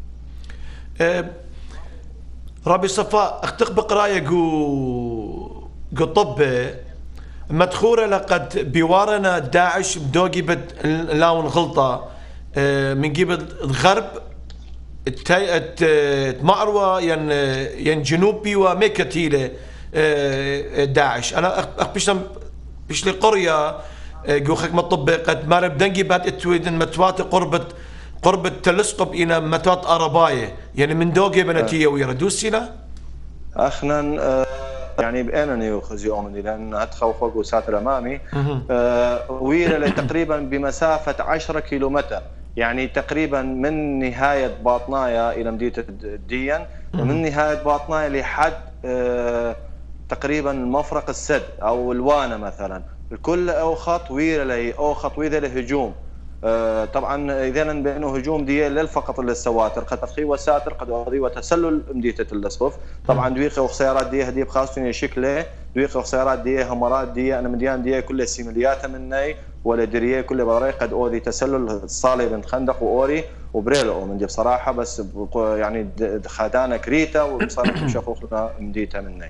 رابي صفاء اختق بقرايه جو طب مدخوره لقد بوارنا داعش بدوقي بد لاون غلطه من قبل الغرب تمعروة ين جنوبي وميكتيلة داعش أنا بيش لي قرية جوخك مطبق قد ما بدنجي بعد اتويدن متوات قرب التلسقب إلى متوات أرباية يعني من دوقي بنتية ويردوسينا أخنا يعني بأنني وخزي أمني لأن هتخوفك وساتر أمامي ويرة تقريبا بمسافة 10 كيلومتر يعني تقريبا من نهاية باطنايا إلى مدينة الدين ومن نهاية باطنايا لحد تقريبا مفرق السد أو الوانة مثلا الكل أو خطويرة لي أو خطويرة لهجوم طبعا إذا بأنه هجوم دي للفقط للسواتر قد تخي وساتر قد أغذي وتسلل مدينة التلسقف طبعا دويقة وخسيرات دي هدي بخاصة شكله دويقة وخسيرات دي همرات دي أنا مديان دي كلها سيميلياتها مني ولا دريه كل براي قد اودي تسلل صالي بنت خندق واوري وبريلو من دي بصراحه بس يعني خدانا كريتا وصار شخوخنا مديتها مني.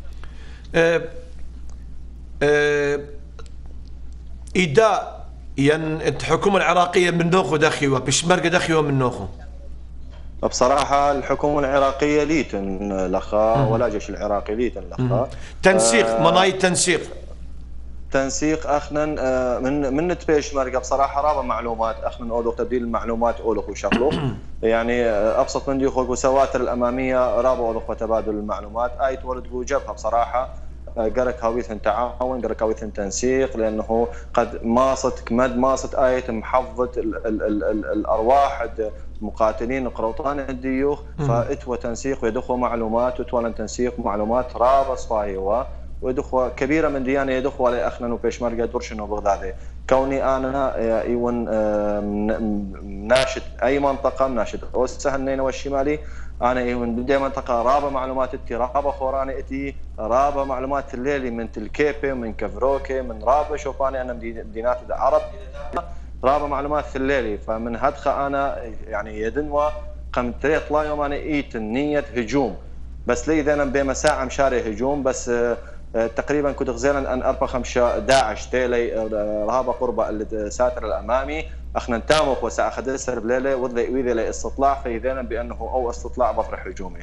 إيداء ين الحكومة العراقية من نوخو دخيوة بشمرقة دخيوة من نوخو. بصراحة الحكومة العراقية ليتن لخا ولا جيش العراقي ليتن لخا. تنسيق مناي تنسيق اخنا من تبيش مرقه بصراحه رابع معلومات اخنا اولو تبديل المعلومات اولو وشغلو يعني ابسط من دي خوك وسواتر الاماميه رابع اولو وتبادل المعلومات ايت ولد جبهه بصراحه قرك هاويثن تعاون قرك هاويثن تنسيق لانه قد ماصت كمد ماصت ايت محفظه الارواح مقاتلين قروطان الديوخ فاتوى تنسيق ويدخوا معلومات وتولن تنسيق معلومات رابع صايوه ودخوة كبيرة من ديانة يدخوا على أخنا وبيش مرقة درشن وبغدادي كوني أنا إيون ناشد أي منطقة ناشد أوسها النينة والشمالي أنا إيون دي منطقة رابع معلومات إتي رابع خوراني إتي رابع معلومات الليلي من تلكيبي من كفروكي من رابع شوفاني أنا مدينات العرب رابع معلومات الليلي فمن هدخة أنا يعني يدنوا قمت طلع يوم أنا إيت النية هجوم بس لي إذا أنا بمساعة مشاري هجوم بس تقريبا كنت غزيلا ان اربع خمسة داعش تيلي رهابه قربة الساتر الامامي اخنا نتامخ وساعه خدسر بليله وذي ويذي لي استطلاع فاذا بانه او استطلاع بفرح هجومي.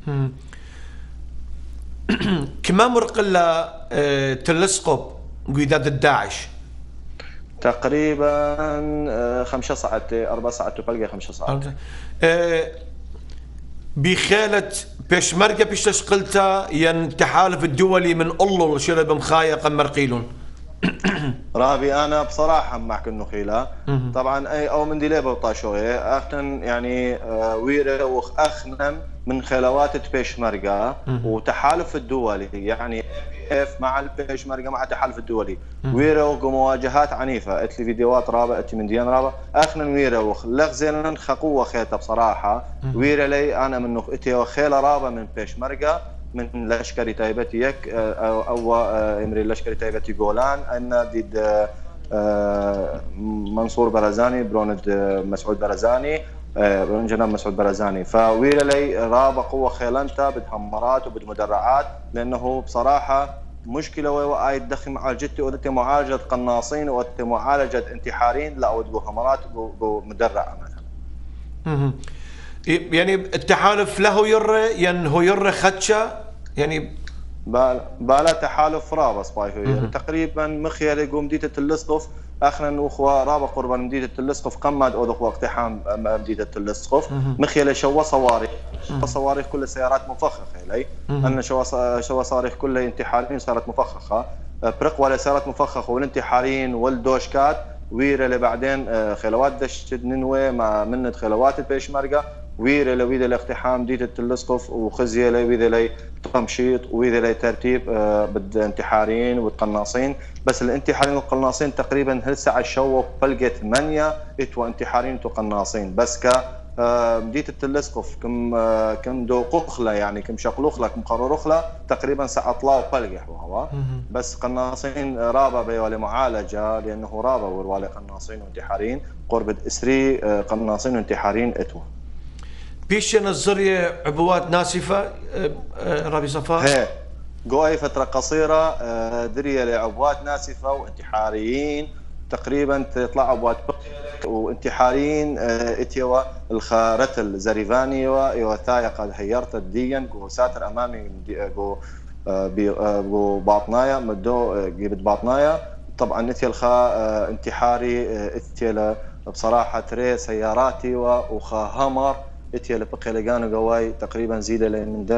كما مرقل تلسقوب قيادات الداعش تقريبا 5 ساعات 4 ساعات تبلغ 5 ساعات. بخالة بيشمرقة بيش قلتا ين التحالف الدولي من الله شرب مخايق مرقيلون. رابي انا بصراحه معك انه خيلا طبعا اي او من ديلي بطاشوي اخن يعني ويره واخنا من خلوات بيشمرقة وتحالف الدولي يعني مع البيشمرقة مع التحالف الدولي ويره ومواجهات عنيفه اتلي فيديوهات رابع اتي من ديان رابع اخنا ويره وخلغزنا خقوه خيطه بصراحه ويره لي انا منه اتي وخيله رابع من بيشمرقة من لشكري تايبتي يك او امري لشكري تايبتي جولان ان ديد منصور برزاني بروند مسعود برزاني جناب مسعود برزاني فوير لي رابع قوه خيلنتا بدهمرات وبدمدرعات لانه بصراحه مشكله وايد دخل معالجتي ودتي معالجه قناصين ودتي معالجه انتحارين لا ودقو همرات مدرع منها. يعني التحالف له يره ين هو يره خدشه يعني بالا تحالف رابص باي تقريبا مخيل يقوم مدينه التلسقف اخنا واخوه رابع قربان مدينه التلسقف قمد اودخ واقتحام مدينه التلسقف مخيل شو صواريخ صواريخ كل سيارات مفخخه لي ان شو صواريخ كلها انتحارين صارت مفخخه برق ولا سيارات مفخخه والانتحارين والدوشكات ويره اللي بعدين خلوات دشت ننوي مع من خلوات البيشمرقة ويره لويده لاقتحام ديت التلسقف وخزيه لويده لي تمشيط ويده لي ترتيب بالانتحارين والقناصين بس الانتحارين والقناصين تقريبا هالساعه شو بلقى 8 اتوا انتحارين وقناصين بس ك مديت التلسقف كم دو قخله يعني كم شقلوخله كم قرروخله تقريبا ساعه طلاو بلقح وهو بس قناصين رابع بيوالي معالجه لانه رابع والوالي قناصين وانتحارين قرب اسري قناصين وانتحارين اتوا بيشن الزرية عبوات ناسفة رابي صفاء هي قوي فترة قصيرة درية لعبوات ناسفة وانتحاريين تقريبا تطلع عبوات وانتحاريين اتيوا الخارتل زريفاني وثايا قد هيرت الديا قو ساتر امامي قو باطنايا مدو جيبت باطنايا طبعا اتيا الخا انتحاري اتيا بصراحة تري سياراتي وخا همر اتيا لبقي لقانو قواي تقريبا زيدة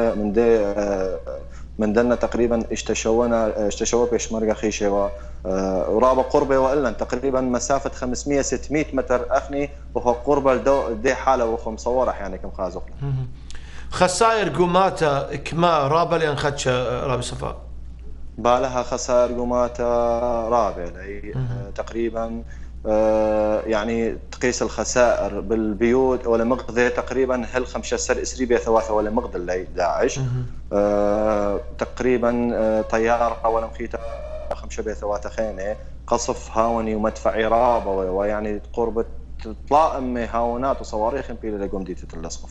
من دنا تقريبا اشتشوا بيشمرقة خيشة ورابع قربة وإلا تقريبا مسافة 500-600 متر أخني وهو قربة دي حالة وهو مصورة يعني كم خازق خسائر قوماتا كما رابع لأن خدش رابي صفاء بالها خسائر قوماتا رابع لي تقريبا يعني تقيس الخسائر بالبيوت ولا مغذى تقريبا هل 5 سر اسريبيا ثلاثه ولا مغذى اللي داعش تقريبا طياره ولا مخيته خمشة ثوات خينة قصف هاوني ومدفعي رابة ويعني قرب طلائم هاونات وصواريخ بيلي لقوم دي تتلسقف.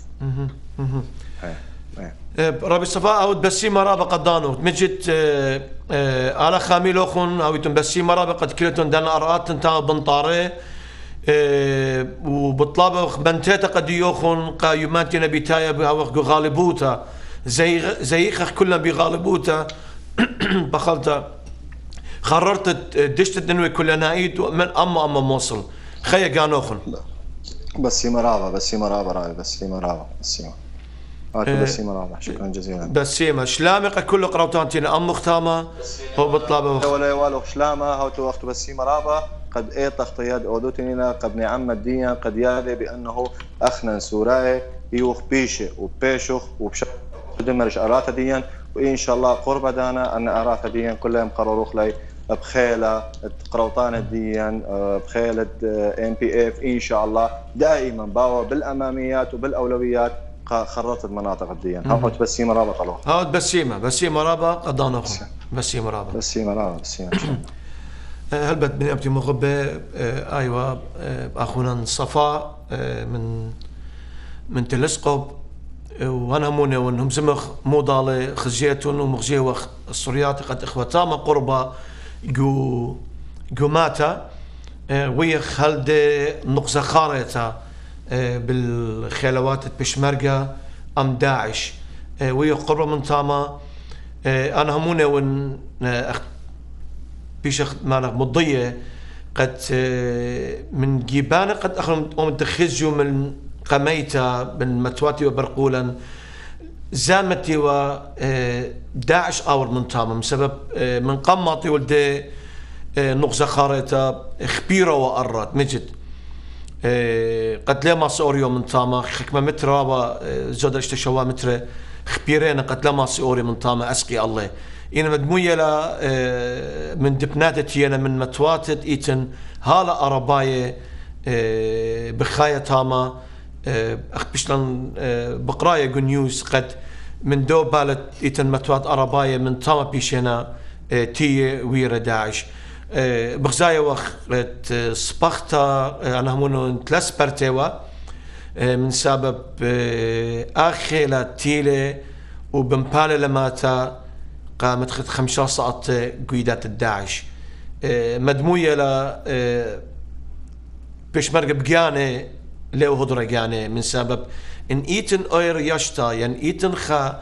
رابي صفاء او تبسيمة رابا قدانو تمجد على خاميل اخون او تنبسيمة رابا قد كلتون دان ارات تنتا بنطاري وبطلابه بنتيتا قد يوخون قايماتنا بتايا بهاوخ غالبوتا زي خخ كلنا بغالبوتا بخلتا قررت دشت تنوي كل نايد من اما موصل خيا قانوخن بسيمة رابا راي بسيمة رابا بسيمة رابا شكرا جزيلا. بسيمة شلامق كل قراوتانتنا ام مختامة هو بطلابه ولا يوالو شلامة هو تو وقت بسيمة رابا قد ايه تخطيات اودوتينينا قد نعم الدين قد يادي بانه اخنا سوراي يوخ بيشه وبيشخ وبشر دمرش ارات ديا وان شاء الله قرب دانا ان ارات ديا كلهم قرروخ لي بخيله قروطان ديا بخيله NPF ان شاء الله دائما باوا بالاماميات وبالاولويات خرطت المناطق الديا. هاوت بسيمه رابا قالوا هاوت بسيمه رابا قدانوخ بسيمه رابا هلبت بني أبتي مغبة أيوة أخونا صفاء من تلسقوب وأنا مونة وأنهم زمخ مو ضالة خزيتون ومغزيه وخ الصريات قد إخوتاما قربة جو ماتا ويخ هلد نقصة خارطة بالخيلوات بشمرقة أم داعش ويخ قربة من تاما أنا همونة وأن بيشخ مانا مضية قد من جيبانة قد أخرم تخزجوا من قميتا من متواتي وبرقولا زامتي وداعش أور من تامم سبب من قمطي ولدي نقزة خارطة خبيرة وأرات مجد قد لما سوريو من تاما خكمة متر رابا زودة اشتشوا متر خبيرين قد لما سوري من تاما أسقي الله إن مدموية من دبناتي أنا من متواتت إيتن هالا أرباية بخاية تاما أخ بشلن بقراية جنيوز قد من دو بالت إيتن متوات أرباية من تاما بيشنا تي ويرا داعش بغزاية وقت سبختا أنا همونو تلسبرتوا من سبب آخيلة تيلة وبمبالة لماتا قامت خد 5 ساعات قيادات الداعش مدموية ل بيشمرق بقيانة لو هدرة قيانة من سبب إن إيتن أير يشتا يعني إيتن خا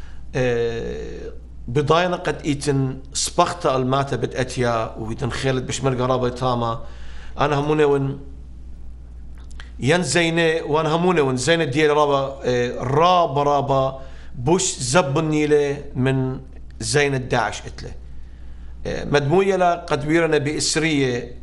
بضاينة قد إيتن سبختا الماتا بتأتيا وإيتن خيلت بيشمرق رابا تاما أنا همونة ون ينزينة وأنا همونة ون زينة ديال رابا بوش زبني له من زين الداعش اتله مدموية لا قد ويرنا بإسرية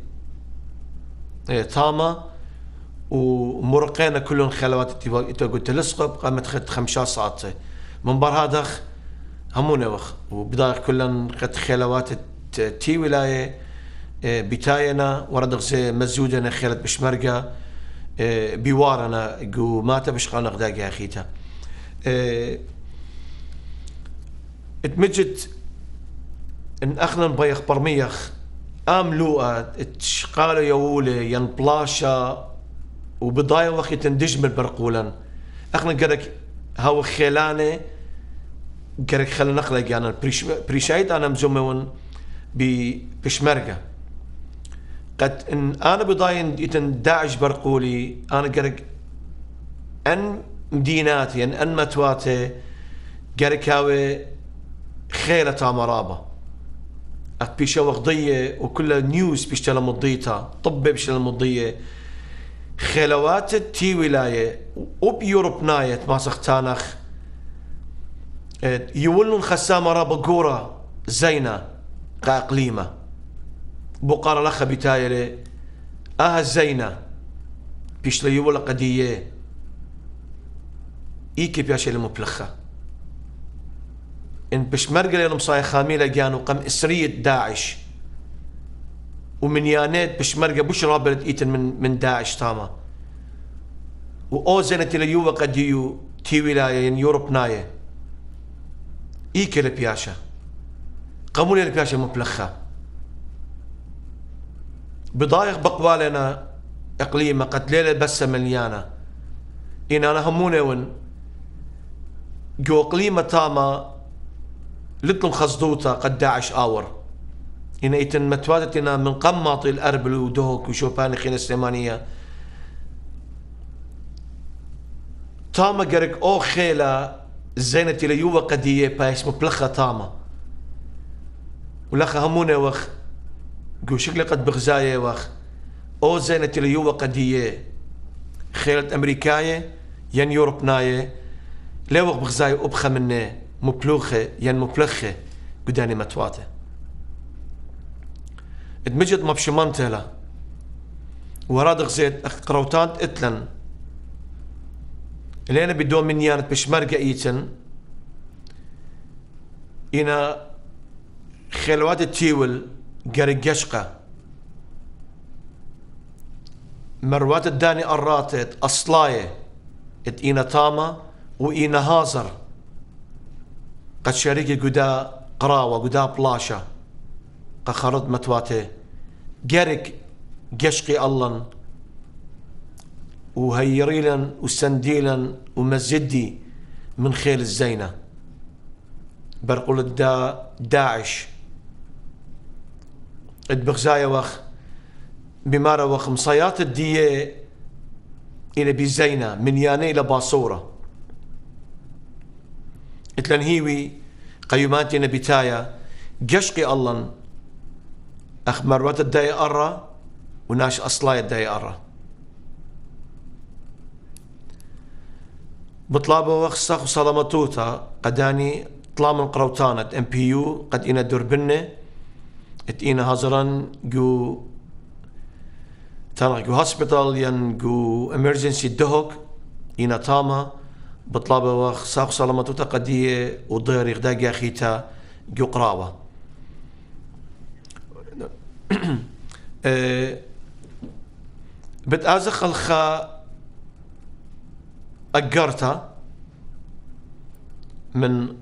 تاما ومرقينا كلهم خلوات تقول تلسقب قامت خد 5 ساعات من بار هذا همونا وخ وبداية كلهم قد خلوات تي ولاية بتاينا ورد غزي مزودنا خيلت بشمرقة بيوارنا جو ماتا بشقانا غداقي أخيتا اتمجد ان اخنا نبيخ برميخ املوءة اتشقالة يولي ينبلاشا وبضايا وقت تندجمل برقولا اخنا قرك هاو خيلاني قرك خل نخلق انا بريشايت انا مزومون بشمرقة قد ان انا بضاين يتن داعش برقولي انا قرك ان مديناتي ان متواتي قرك هاوي خيلة تامرابة بيشا وغضية وكل نيوز بيشتغل مضيتا طب بيشتغل مضية خيلوات تي ولاية وبيوروب نايت ماسخ تانخ يولون خسامة رابا قورة زينة قاقليمة بقارة لخا بتايلة زينة بيشتغل يولا قدية إيكي بياشا المبلخة إن بشمرقة لهم صايا خاميلة جانو قم إسرية داعش ومن يانات بشمرقة بوش رابرت إيتن من داعش تاما وأوزنة ليوة قد يو تي ولاية ين يوروب ناية إيكي لبياشا قامولي لبياشا مبلخة بضايق بقوالنا إقليمة قد ليلة بس مليانة إن أنا هموني ون جو إقليمة تاما لتلم خصدوتا قد داعش آور إن إيتن متواتتنا من قماطي الأربل ودهوك وشوبان خين السليمانية تاما قرق أو خيلة زينة ليوة قدية بايس مبلخة تاما ولخ هموني وخ جو شكل قد بغزاية وخ أو زينة ليوة قدية خيلة أمريكاية ين يوروبناية ليوغ بغزاية أبخة مني مبلوخة ين مبلخة قداني متواته ادمجت مبشمانته له وراد غزيت قروتان اتلن لينا بدو من يانت بشمرقة ايتن إنا خلوات التيول قرق يشقى مروات الداني الراتت أصلاية ات إينا تاما وإينا هازر قد شريكي قدا قراوة قدا بلاشا قخرد متواتي قرق قشقي اللن وهيريلا وسنديلا ومزدي من خيل الزينة برقول داعش ادبغزايا وخ بمارا وخ مصيات الدية إلى بزينة من ياني إلى باصورة اتلنهيوي قيوماتي نبتايا قشقي اللن أخ مروات الداي أرى وناش أصلاي الداي أرى بطلابة وخصاخ وصلامتوتا قداني طلام القروتانة NPU قد إنا دربنة ات إنا هازران جو تانغ جو هاسبيتال ين جو امرجنسي دهوك إنا تاما بطلابة وخصاخ وصلامتوتا قدية وضير يغداقي أخيتا جو قراوة بتأزخ الخا أجرتها من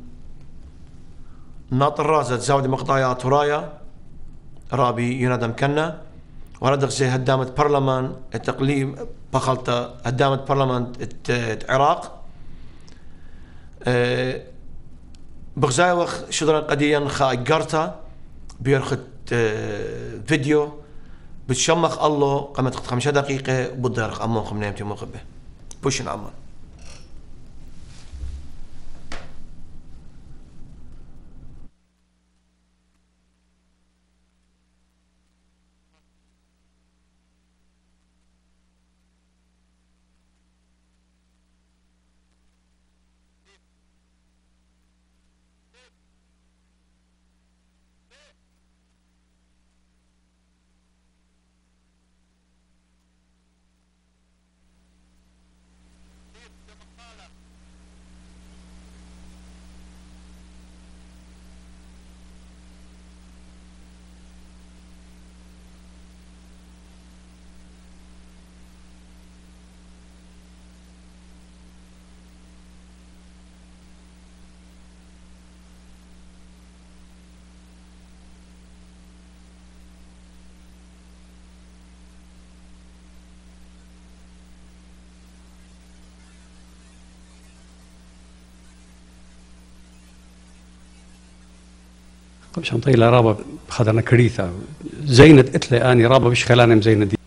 ناطر رازة زاودي مقطعيات ورايا رابي ينادى مكنا ورد غزي هدامة برلمان التقليم بخلطة هدامة برلمان العراق بغزاي وخ شدران قديا خا أجرتها بيرخد فيديو بتشمخ الله قامت 5 دقيقة وبتدارخ أموخم نامتي موخبه بوشن عمان قبش طيلة رابا خذنا كريثة زينة اتلي اني رابا مش خلاني مزينة دي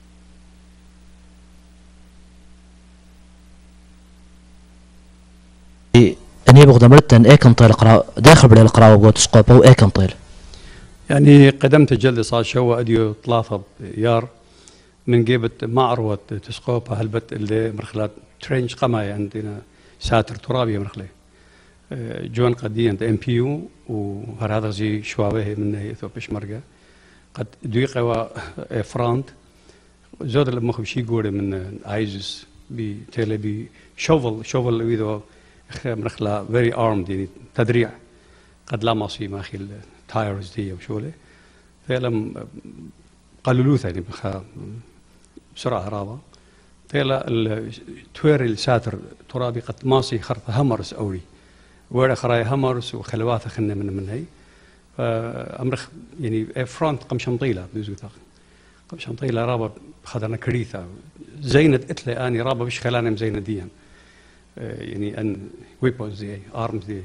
اني بغدا مرتن ايكن طيل قرا داخل بلا القراوه بو تسقوب او ايكن طيل يعني قدمت الجلد صار شو اديو 3 يار من جيبت معروة تسقوب هلبت اللي مرخلات ترينج قماي عندنا ساتر ترابي مرخلي جوان قديا NPU وهذا زي شوابه من ثوبش مرقه قد دويقه فرانت زود لما خبشي قوري من ايزس بتيلي بي شوفل ويدو مرخلا فيري ارمد يعني تدريع قد لا مصي ماخي التايرز دي وشوله فعلا قللوث يعني بسرعه رابا فعلا التوير الساتر ترابي قد ماصي خرط همرس اوري وين خراي همرس وخلوات خلنا من هي فامرخ يعني فرونت قمشم طيله بزوثاق مشان طيلة رابا خدنا كريثة زينة إتلي أني رابا مش خلاني مزينة ديا يعني أن ويبونز دي أرمز دي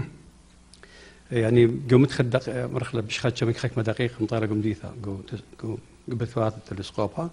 يعني قمت خدق مرخلة بش خدش من خيك مدقيق مطيرة قم ديثا قو بثوات التلسكوبها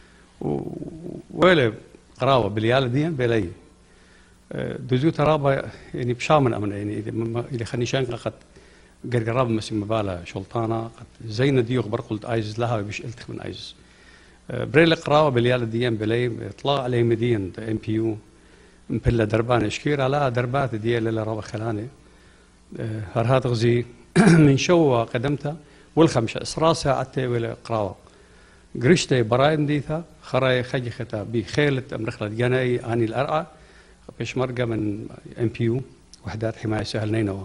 ولا قراوة باليالة دي بلي دوزو ترابا يعني بشامن أمن يعني إذا خني شانك قد قرقراب مسي مبالة شلطانة قد زينة دي يخبر قلت آيز لها وبش قلت من آيز بريل قراوة باليالة دي بلي طلع عليه مدين NPU مبلا دربان اشكير على دربات دي اللي رابا خلاني هرهات غزي من شو قدمتها والخمسة إسراسها عتي ولا قراوة قرشتي براين ديثا خراي خجختا بخيلة مرخلة جناي عن الأرعى بيش مرقة من NPU وحدات حماية سهل نينوى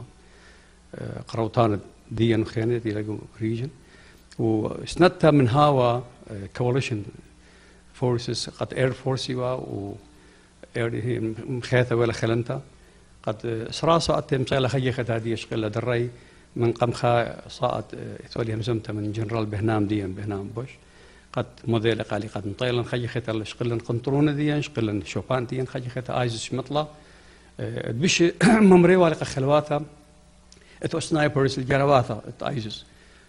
قروطان ديان وخيانة دي لقوا ريجن وسندتها من هاوا coalition forces قد air force و هي مخيثة ولا خلنتا قد سراسة أتم سيلا خجخت هذه شغلة دري من قمخا صاعت إثولي همزمتها من جنرال بهنام ديان بهنام بوش قد موديل قالي قد مطيلا خجخت الله شغلن قنطرون ديان شغلن شوبان ديان خجخت آيزس شمطلة بش ممري والق خلواتها اتو سنايبرز الجرواثة آيزس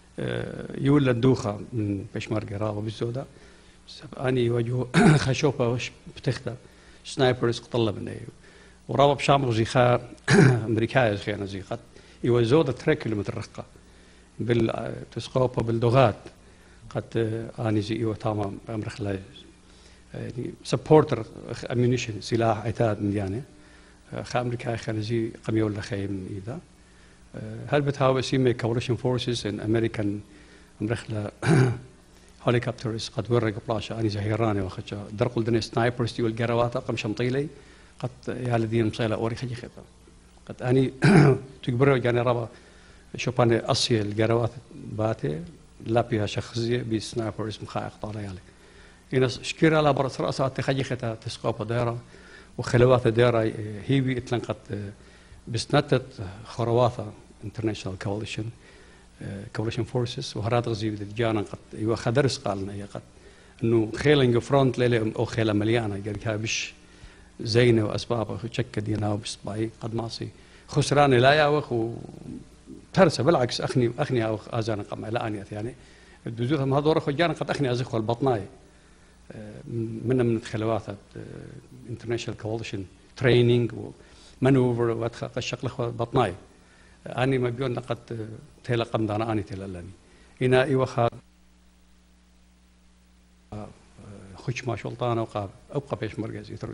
يولد دوخة من بشمرقة راغب بالزودة أني يواجهوا خشوبة وش بتخته سنايبرز قطلة مني ورابا بشامل زيخا أمريكاية زيخا زيخات يوزود 3 كيلومتر رقة بالتسقوبة بالدغات قد أني زي وتمام أمرخلا يعني سبورتر أميونيشن سلاح عتاد من يعني خا أمريكاية خلزي قمي ولا خي من إذا هل بتهاوي سيمي coalition forces in American أمرخلا هوليكوبترز قد ورق بلاشة أني زهيراني وخجا درقل دني سنايبرز دي والجرواتا قم شمطيلي قد يا الذين مصيلة أوري خجي خيطة قد أني تكبروا يعني رابا شوباني أصي الجروات باتي لا بيها شخصية بسنايبرز مخائق طالع يالي هنا شكير على برس رأسات خجي خيطة تسقوبة دايرة وخلوات دايرة هيبي اتلنقت بسنتت خرواثة international coalition forces وهرات غزي بدجانا قد يوا خدرس قالنا هي قد انه خيلنج فرونت ليله او خيله مليانه قال بش زينه واسبابها شك دينا وبصباي قد ماصي خسران لا ياوخ وترسى بالعكس اخني او ازانا قم لا انيت يعني الدزوث هذول خجانا قد اخني ازخ البطناي من الخلوات international coalition training ومانوفر وادخل الشقل بطناي أني ما بيون قد تلا قمدانا أني تلا لاني هنا يوخا خش ما شلطانة وقاب أبقى بيش مركز يترد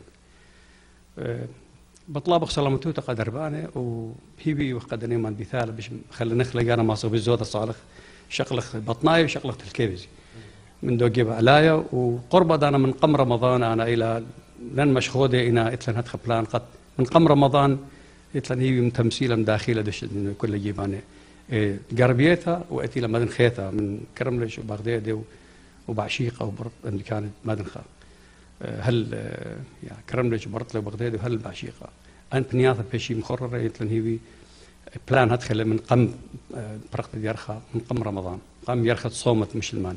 بطلاب سلامتو تقدر بانه وبيبي وقدني من بثال بش خلي نخلق أنا ما صوب الزود الصالح شقلخ بطناي وشقلخ الكيفزي من دو جيب علايا وقرب أنا من قم رمضان أنا إلى لن مشخودة إنا إتلن هدخ بلان قد من قم رمضان إتلن هي من تمثيلا داخلة دش إنه كل جيبانه قربيتها وأتي لمدن خيتها من كرملش وبغداد وبعشيقة وبرط اللي كانت مدن خا هل يعني كرملش وبرط وبغداد وهل بعشيقة أن بنياثة بشي مخررة إتلن هي بلان هدخل من قم برقة يرخى من قم رمضان قم يرخى صومت مش الماني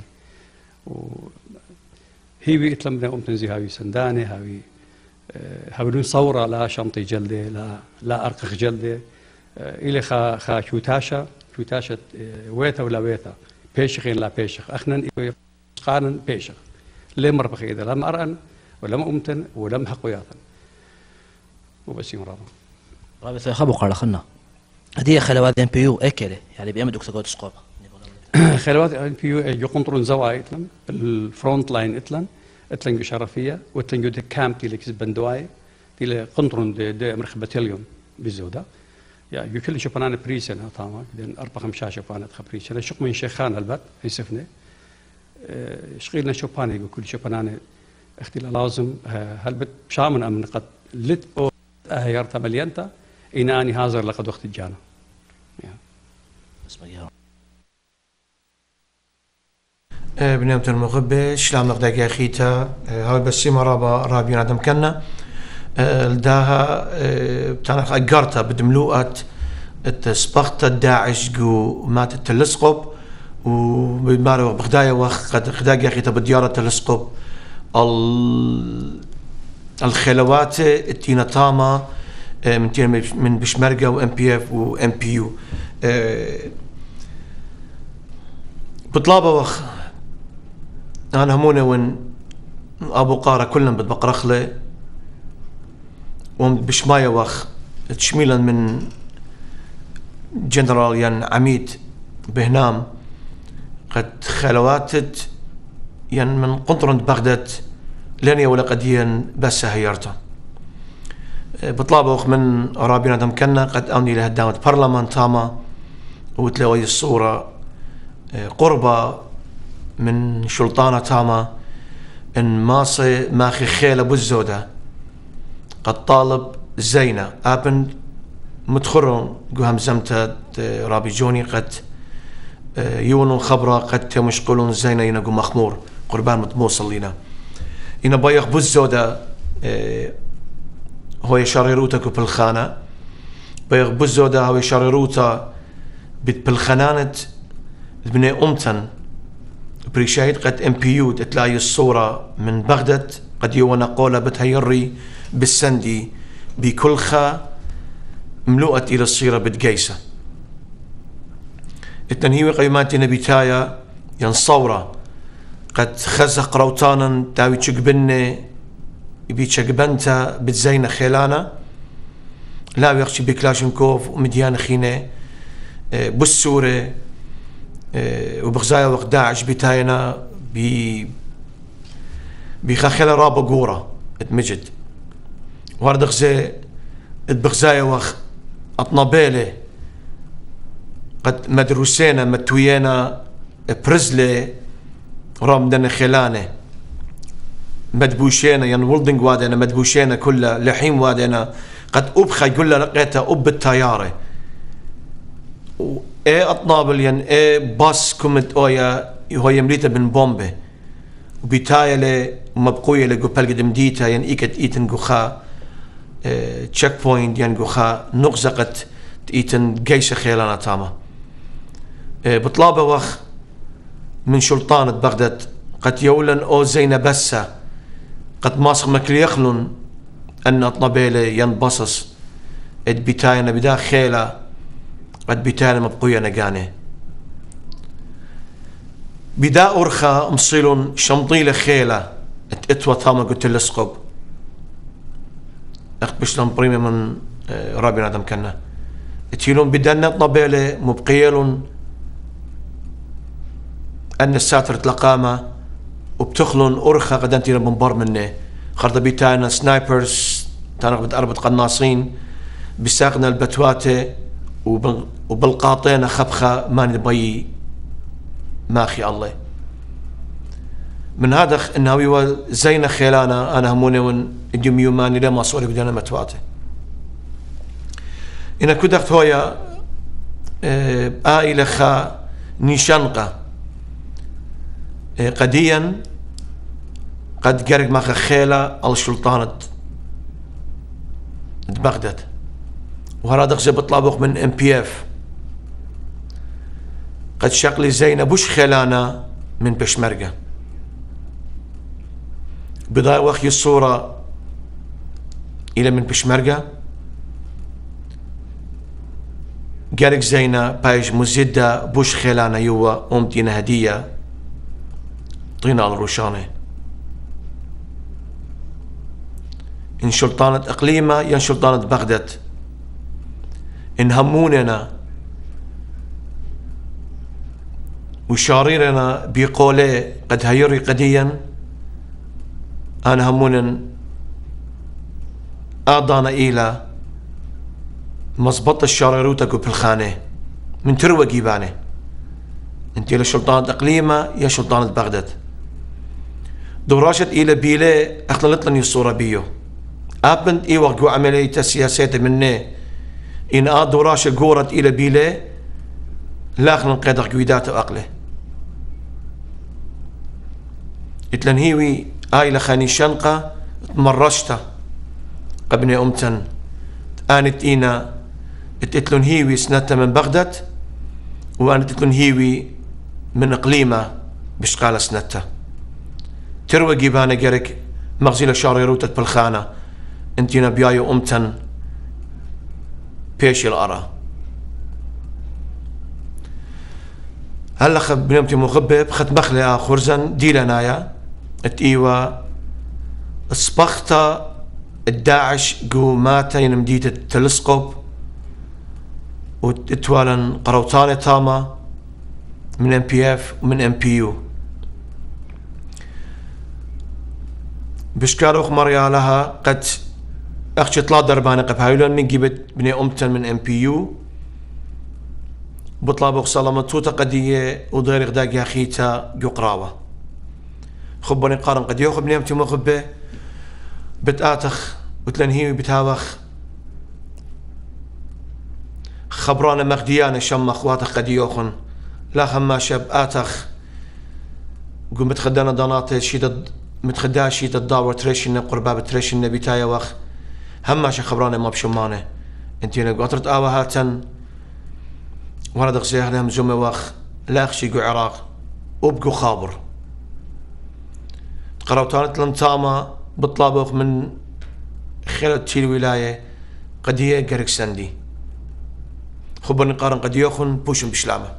وهي إتلن بدنا تنزي هاوي سندانة هاوي صورة لا شنطي جلدة لا أرقخ جلدة إلي خا شوتاشة ويتا ولا ويتا بيشخين لا بيشخ أخنا قانن بيشخ لم مربخ إذا لم أرأن ولم أمتن ولم حقوياتا وبس يمرض رابط خبو قال خلنا هذه خلوات NPU أكله يعني بيعمل دكتور تسقوب خلوات NPU يقنطرون زوايا إتلن الفرونت لاين إتلن شرفية وإتلن جو كامب تيلي كسب بندواي تيلي قنطرون دي أمريخ باتيليون بالزودة يعني يكل شوفنا بريسنا طبعا بعدين 4-5 شوفنا خبريسنا شق من شيخان البت يسفني شغيلنا شوفنا يقول كل شوفنا اختي لازم هالبت شامن أمن قد لت أو هيرتا مليانتا إناني هازر لقد وقت الجانا بنيمة المغبة شلام نقدك يا خيتا هاي بس رابين عدم كنا لداها بتاعنا أجرتها بدملوءة السبقت داعش جو مات التلسقوب وبمارو بغدايا وقد خداقي أخي تبديارة تلسكوب الخلوات التينا تاما من بشمرقة و NPF و NPU بطلابة وخ أنا همونة وين أبو قارة كلهم بتبقرخلة وبشماية وخ تشميلا من جنرال ين عميد بهنام قد خلواتت ين من قنطرة بغداد لاني ولا قديا بس هيرته بطلابه من رابينا دمكنا قد أوني لهدامة برلمان تاما وتلاقي الصورة قربة من شلطانة تاما إن ماصي ماخي خيلة بالزودة قد طالب زينة أبن متخرون قوهم زمتة رابي جوني قد يونون خبرة قد تمشقلون زينة ينقو مخمور قربان متموصل لنا إن بايخ بالزودة هو يشاريروتا بالخانة بايخ بالزودة هو يشاريروتا بالخنانة بني أمتن بريشايد قد NPU تلاقي الصورة من بغداد قد يوانا قولة بتهيري بالسندي بكلخة ملوءة إلى الصيرة بتقيسة التنهيوي قيماتنا بتايا ينصورة قد خزق روتانا تاوي تشقبني يبي تشقبنتا بتزينة خيلانا لا يخشي بكلاشنكوف ومديان خينة بالسورة وبغزايا وقت داعش بتاينا بخاخلة رابا قورة اتمجد وارد غزي بغزايا وقت اطنابيلي قد مدروسينا متوينا برزلي رامدنا خلانه مدبوشينا ين ولدنج وادنا مدبوشينا كلها لحيم وادنا قد أبخى يقول له لقيتها أب التيارة ايه اطنابل ين ايه باص كومت اويا هو يمليته من بومبه وبيتايله ومبقويه لقبل قد مديتا ين ايكت ايتن قخا تشيك بوينت ين قخا نغزقت ايتن قيسة خيلانا تاما بطلابه وخ من شلطانة بغداد قد يولن او زينة بسة قد ماسق مكلي يخلون ان اطنابيله ينبصص اد بيتاينا بدا خيلة قد بيتاينا مبقوية نقاني بدا أرخا مصيلون شمطيلة خيلة اتوى تاما قلت تلسقوب اخت بشلون بريمة من رابينا دم كنا اتيلون بدنا طنابيله مبقيلون ان الساتر تلقامه وبتخلون أرخا قد انتي منبر منه خرد بيتاينا سنايبرز تنقبت أربط قناصين بساقنا البتواتة وبالقاطين خبخة ما نبي ماخي الله من هذا انه زين خيلانا انا هموني ون اديم يوماني لما صوري بدنا متواته إن كدخت هويا آئلة خا نيشانقة قديا قد قرق ماخا خيلة السلطانة بغداد وهرادق زي بطلابوق من NPF قد شقلي زينة بوش خيلانا من بشمرقة بضاي وخي الصورة إلى من بشمرقة قارق زينة بايش مزدة بوش خيلانا يوا أمتينا هدية طينا الروشانة إن شلطانة أقليمة ين شلطانة بغداد إن هموننا وشاريرنا بقوله قد هيري قديا أنا همونا أعضانا إلى مزبط الشاريروتك بالخانة من تروى جيبانه انت إلى شلطانة أقليمة يا شلطانة بغداد دراشة إلى بيلي أخللت لني الصورة بيو أبند إي وقو عملية السياسات مني إن دراشة قورت إلى بيلي لا أخلن قيدر قويدات وأقله اتلنهيوي آيلة خاني شنقة تمرشتا قبني أمتن آنت إينا اتلنهيوي سنتا من بغداد وآنت اتلنهيوي من إقليمة بشقالة سنته تروى جيبانة جرك مغزيلة شاري روتة بالخانة انتينا بيايو أمتن بيش الأرى هلا خب بنمتي مغبب خد مخلي خرزن دي لنايا اتيوا اصبختا الداعش قوماتا ينمديت التلسقوب وتتوالن قروتاني تاما من NPF ومن NPU بشكاروخ مريا لها قد اخشي طلع دربانة قبهايلون من جيبت بني أمتن من NPU بطلابوخ صلامتوتا قدية ودغير غداق يا خيتا يقراوة خبني قارن قد يوخب بني أمتي مغبة بتآتخ وتلنهي بتاوخ خبرانا مغديانا شم اخواتخ قد يوخن لا خما شب آتخ قوم بتخدانا دانات شيد متخدا شيد الداور تريشن قرباب تريشن بتايا وخ هما شي خبرانا ما بشمانه انتينا قطرت آوا هاتن وانا دغزيه لهم زومي وخ لا اخشي قو عراق وبقو خابر قروتانت لنتاما بطلابوخ من خيرت تشيل ولاية قدية قرق سندي خبرني قارن قد يوخن بوشن بشلامه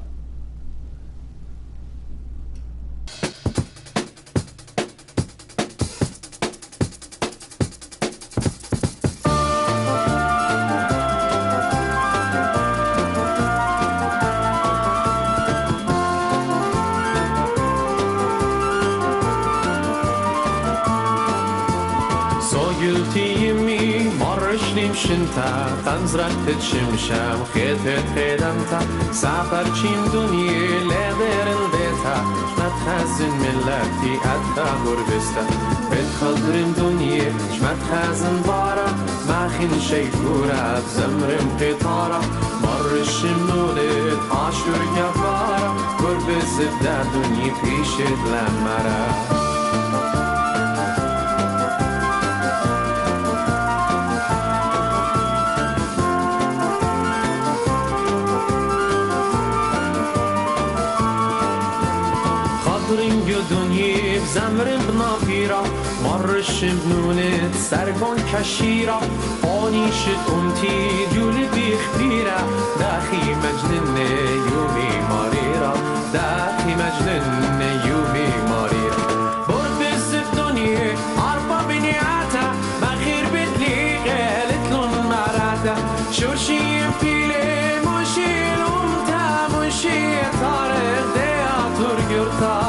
شنتا تنزرك تشمشم خيتت خيدمتا سافر چين دنيا لغير الديتا شمت خازن ملتي أدى غربستا بتخضرم دنيا شمت خازن بارا ما خين شيكورا بزمرم قطارا مر الشمولد عاشور جبارا غربست دا دنيا بيشت لمرا دنيا بزمرم بنافيرا مرشم بنونت سرگان كشيرا آنيشت امتي جول بيخبيرا داخي مجنن يومي ماريرا داخي مجنن يومي ماريرا بربس الدنيا عربة بنياتا بخير بتلي قالت لون مراتا شورشي بيلي مشي الامتا مشي طارق دياتور جرتا